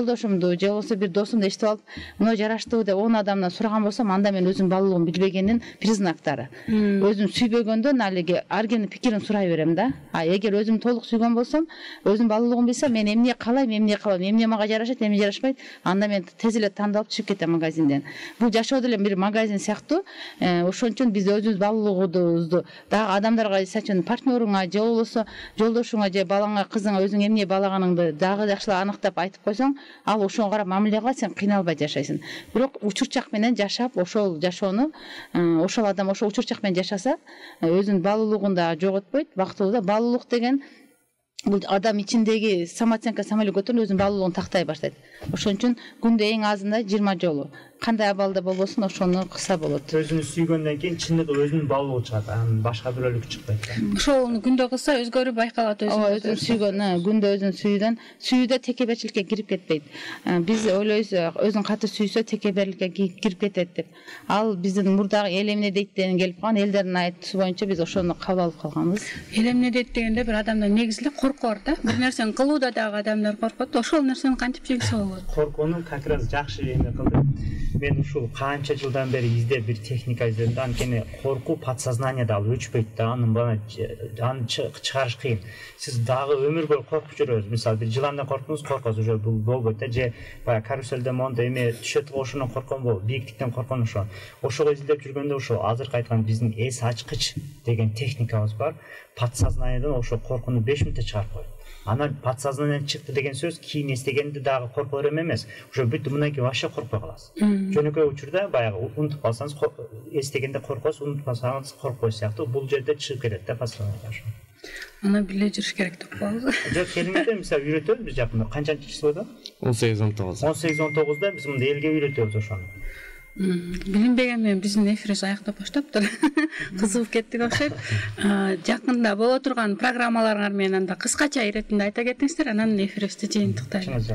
жараштыбы же болбосо бир досумду эшитип алып мына жараштыбы деп он адамдан сураган болсом, анда мен өзүм баалуулугун билбегенин признактары. Өзүм сүйбөгөндөн алиги аргенин пикирин сурай берем да. А эгер өзүм толук сүйгөн болсом, өзүм баалуулугун билсем, мен эмне каалайм, эмне каалайм, эмне мага жарашат, эмне жарашпайт, анда мен тез эле тандалып чыгып кетем магазинден. Бул жашоо деле бир магазин сыяктуу. Ошон үчүн биз өзүбүз баалуулугубузду дагы адамдарга, мисалы партнеруңа же болбосо жолдошуңа же балаңа, кызыңа өзүң эмне баалаганыңды дагы жакшылап аныктап айтып койсоң, ал ошого карап мамиле кылат, сен кыйналбай жашайсың. Бирок учурчак менен жашап, ошол жашоону, ошол адам ошол учурчак менен жашаса, өзүнүн баалуулугун да жоготпойт, бактылуу да. Баалуулук деген бул адам ичиндеги самооценка самолет көтөрүп өзүнүн баалуулугун тактай баштайт. Ошон үчүн күндө эң азында жыйырма жолу кандай абалда болбосун ошону кылса болот. Өзүнү сүйгөндөн кийин чындыгы өзүнүн баалуулугу чыгат, анан башка бирөөлүк чыкпайт. Ошону күндө кылса өзгөрүү байкалат өзүн. Ооба, өзүн сүйгөн, күндө өзүн сүйдөн, сүйүүдө текеберчиликке кирип кетпейт. Биз ойлойбуз, өзүн катуу сүйсө текеберликке кирип кетет деп. Ал биздин мурдагы эл эмне дейт деген келип калган, элдердин айтуусу боюнча биз ошону кабыл алып калганбыз. Эл эмне дейт дегенде бир адамдан негизи эле корку бар да. Бир нерсени кылууда дагы адамдар коркот. Ошол нерсени кантип жеңсе болот? Коркууну как раз жакшы эме кылды. Мен ушул канча жылдан бери издеп бир техника издедим да, анткени коркуу подсознанияда ал өчпөйт да, анын бана аны чыгарыш кыйын. Сиз дагы өмүр бою коркуп жүрөсүз. Мисалы бир жыландан корктуңуз, коркосуз, уже бул болбойт да, же баягы каруселде монда эме түшөт ошондон корккон болуп, бийиктиктен корккон ошо. Ошого издеп жүргөндө ошо азыркы айткан биздин эс ачкыч деген техникабыз бар. Подсознаниядан ошо коркууну беш мүнөттө чыгарып коет. Анан подсознаниядан чыкты деген сөз кийин эстегенде дагы коркуу берем эмес. Уже бүт мындан кийин вообще коркпой каласыз. Жөнөкөй учурда баягы унутуп калсаңыз, эстегенде коркосуз, унутпасаңыз коркпой сыяктуу. Бул жерде чыгып кетет да подсознание. Аны биле жүрүш керек деп коебуз. Жок, келиңиздер, мисалы үйрөтөбүз биз жакында. Канчанчы числода? он сегиз он тогуз. он сегиз он тогузда биз мында элге үйрөтөбүз ошону. Билинбеген менен биздин эфирибиз аяктап баштаптыр. Кызыгып кеттик окшойт. Жакында боло турган программаларыңар менен анда кыскача иретинде айта кетиңиздер, анан эфирибизди жыйынтыктайлы.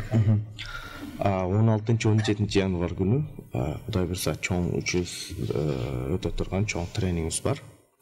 он алтынчы он жетинчи январь күнү Кудай буйрса чоң учуз өтө турган чоң тренингибиз бар.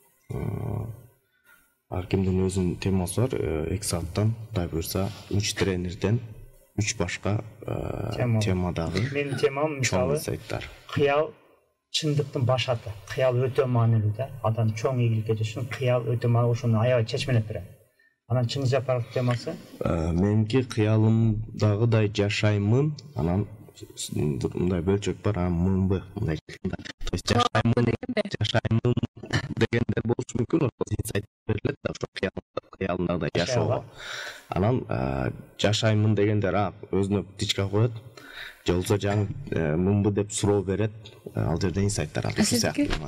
Ар кимдин өзүнүн темасы бар. эки сааттан Кудай буйрса үч тренерден үч башка темадагы менин темам мисалы кыял чындыктын башаты. Кыял өтө маанилүү да. Адам чоң ийгиликке жашын кыял өтө маанилүү, ошону аябай чечмелеп берем. Анан Чыңгыз Жапаровдун темасы меники кыялымдагыдай жашаймын, анан мындай бөлчөк бар, анан мынбы мындай. То есть жашаймын, жашаймын дегенде болушу мүмкүн, ошол инсайт берилет да, ошо кыялымдагыдай жашоого. Анан жашаймын дегендер өзүнө птичка коет, же болбосо жаңы мынбы деп суроо берет, ал жерде инсайттар алып сыяктуу.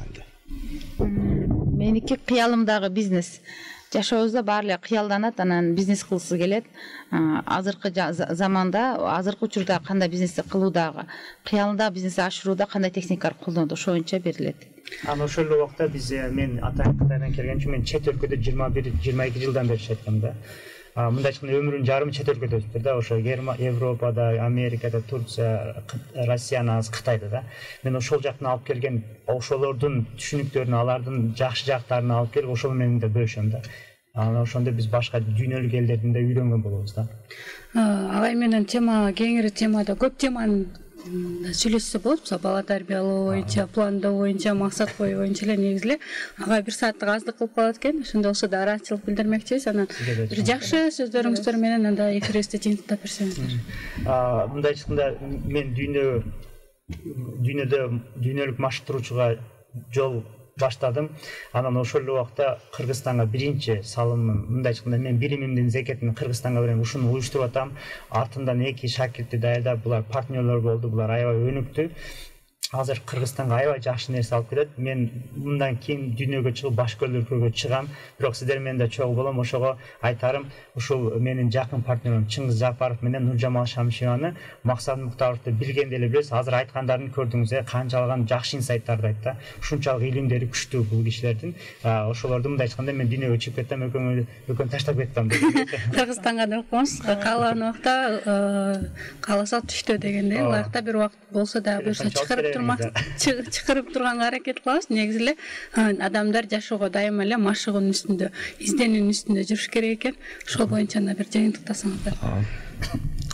Меники кыялымдагы бизнес. Жашообузда баары эле кыялданат, анан бизнес кылгысы келет. Азыркы заманда, азыркы учурда кандай бизнести кылуудагы, кыялында бизнести ашырууда кандай техникалар колдонот, ошо боюнча берилет. Анан ошол эле убакта биз мен атайын Кытайдан келген үчүн мен чет өлкөдө жыйырма бир жыйырма эки жылдан бери иштеттим да. Мындай айтканда өмүрүнүн жарымы чет өлкөдө өттү да, ошо Европада, Америкада, Турция, Россияда, Кытайда да. Мен ошол жактан алып келген, ошолордун түшүнүктөрүн, алардын жакшы жактарын алып келип, ошол менен да бөлүшөм да. Анан ошондо биз башка дүйнөлүк элдерден да үйрөнгөн болобуз да. Агай менен тема кеңири темада көп теманы сүйлөшсө болот. Мисалы бала тарбиялоо боюнча, пландоо боюнча, максат коюу боюнча эле негизи эле ага бир сааттык аздык кылып калат экен. Ошондо болсо да ыраазычылык билдирмекчибиз. Анан бир жакшы сөздөрүңүздөр менен анда эфирибизди жыйынтыктап берсеңиздер. Мындай айтканда мен дүйнө дүйнөдө дүйнөлүк машыктыруучуга жол баштадым. Анан ошол эле убакта Кыргызстанга биринчи салымым, мындай айтканда мен билимимдин зекетин Кыргызстанга берем, ушуну уюштуруп атам. Артымдан эки шакиртти даярдап, булар партнерлор болду, булар аябай өнүктү. Азыр Кыргызстанга аябай жакшы нерсе алып келет. Мен мындан кийин дүйнөгө чыгып, башка өлкөгө чыгам, бирок сиздер менен да чогуу болом. Ошого айтарым, ушул менин жакын партнерим Чыңгыз Жапаров менен Нуржамал Шамшиеваны, Максат Муктаровду билгенде эле билесиз. Азыр айткандарын көрдүңүз, канчалаган жакшы инсайттарды айтты. Ушунчалык илимдери күчтүү бул кишилердин. Ошолорду мындай айтканда мен дүйнөгө чыгып кеттем, экөөңү экөөнү таштап кеттим. Кыргызстанга деп коңуз, каалаган убакта кааласа түштө дегендей, ылайыкта бир убакыт болсо да буюрса чыгарып чыгарып турганга аракет кылабыз. Негизи эле адамдар жашоого дайыма эле машыгуунун үстүндө, изденүүнүн үстүндө жүрүш керек экен. Ошол боюнча да бир жыйынтыктасаңыздар.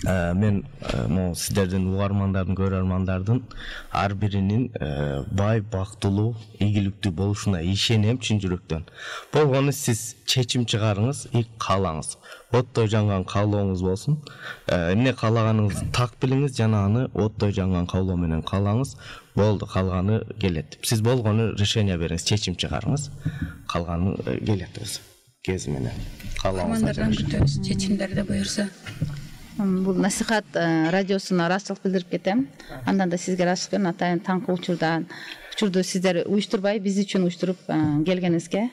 мен могу сиздердин угармандардын көрөрмандардын ар биринин бай бактылуу ийгиликтүү болушуна ишенем чын жүрөктөн. Болгону сиз чечим чыгарыңыз, ик каалаңыз. Оттой жанган каалооңуз болсун. Эмне каалаганыңызды так билиңиз, жана аны оттой жанган каалоо менен каалаңыз. Болду, калганы келет. Сиз болгону решение бериңиз, чечим чыгарыңыз. Калганы келет өзү. Кези менен. Каалооңуздан күтөбүз, чечимдерди буюрса. Бул насихат радиосуна ыраазычылык билдирип кетем. Андан да сизге ыраазычылык берем, атайын таңкы учурдан учурду сиздер уюштурбай биз үчүн уюштуруп келгениңизге.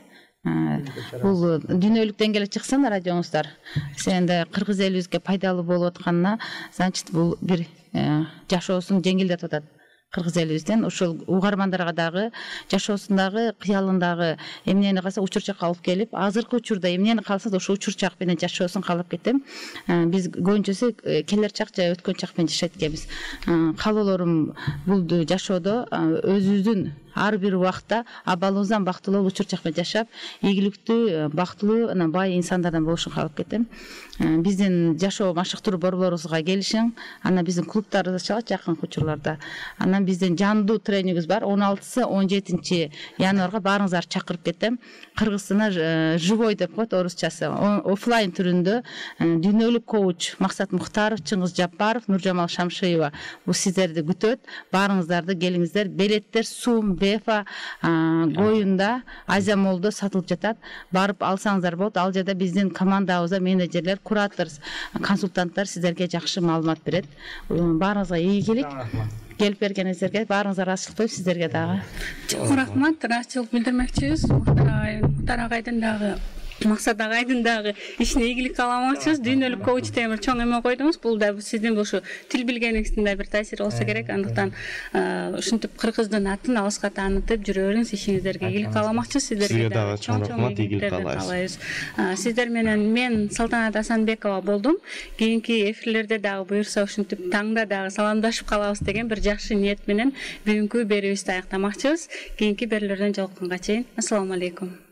Бул дүйнөлүк деңгээлге чыксын радиоңуздар. Сенде кыргыз элибизге пайдалуу болуп атканына, значит бул бир жашоосун жеңилдетип атат. Кыргыз элибизден ошол угармандарга дагы жашоосундагы кыялындагы эмнени калса учурчак алып келип, азыркы учурда эмнени калса ошо учурчак менен жашоосун каалап кетем. Биз көбүнчөсү келер чак же өткөн чак менен жашайт экенбиз. Каалоолорум бул жашоодо өзүбүздүн ар бир убакта абалыбыздан бактылуу учурчак менен жашап, ийгиликтүү, бактылуу, бай инсандардан болушун каалап кетем. Биздин жашоо машыктыруу борборубузга келишиң, анан биздин клубтарыбыз ачылат жакын учурларда. Анан биздин жандуу тренингибиз бар. он алтысы он жетинчи январга баарыңыздарды чакырып кетем. Кыргызча живой деп коет орусчасы. Оффлайн түрүндө дүйнөлүк коуч Максат Мухтаров, Чыңгыз Жапаров, Нуржамал Шамшиева бул сиздерди күтөт. Баарыңыздарды келиңиздер. Билеттер Сум, Бефа, Гоюнда, Азия Моллдо сатылып жатат. Барып алсаңыздар болот. Ал жерде биздин командабызда менеджерлер, куратор, консультанттар сиздерге жакшы маалымат берет. Баарыңызга ийгилик. Келип бергениңиздерге баарыңызга ыраазычылык берип, сиздерге дагы. Чоң рахмат, ыраазычылык билдирмекчибиз. Мухтар агайдын дагы Максат агайдын дагы ишине ийгилик кааламакчыбыз. Дүйнөлүк коуч деген бир чоң эме койдуңуз. Бул да сиздин ушу тил билгениңиздин да бир таасири болсо керек. Андыктан ушинтип кыргыздын атын алыска таанытып жүрө бериңиз, ишиңиздерге ийгилик кааламакчыбыз. Сиздерге дагы чоң чоң ийгилик каалайбыз. Сиздер менен мен Салтанат Асанбекова болдум. Кийинки эфирлерде дагы буюрса ушинтип таңда дагы саламдашып калабыз деген бир жакшы ниет менен бүгүнкү берүүбүздү аяктамакчыбыз. Кийинки берүүлөрдөн жолукканга чейин ассаламу алейкум.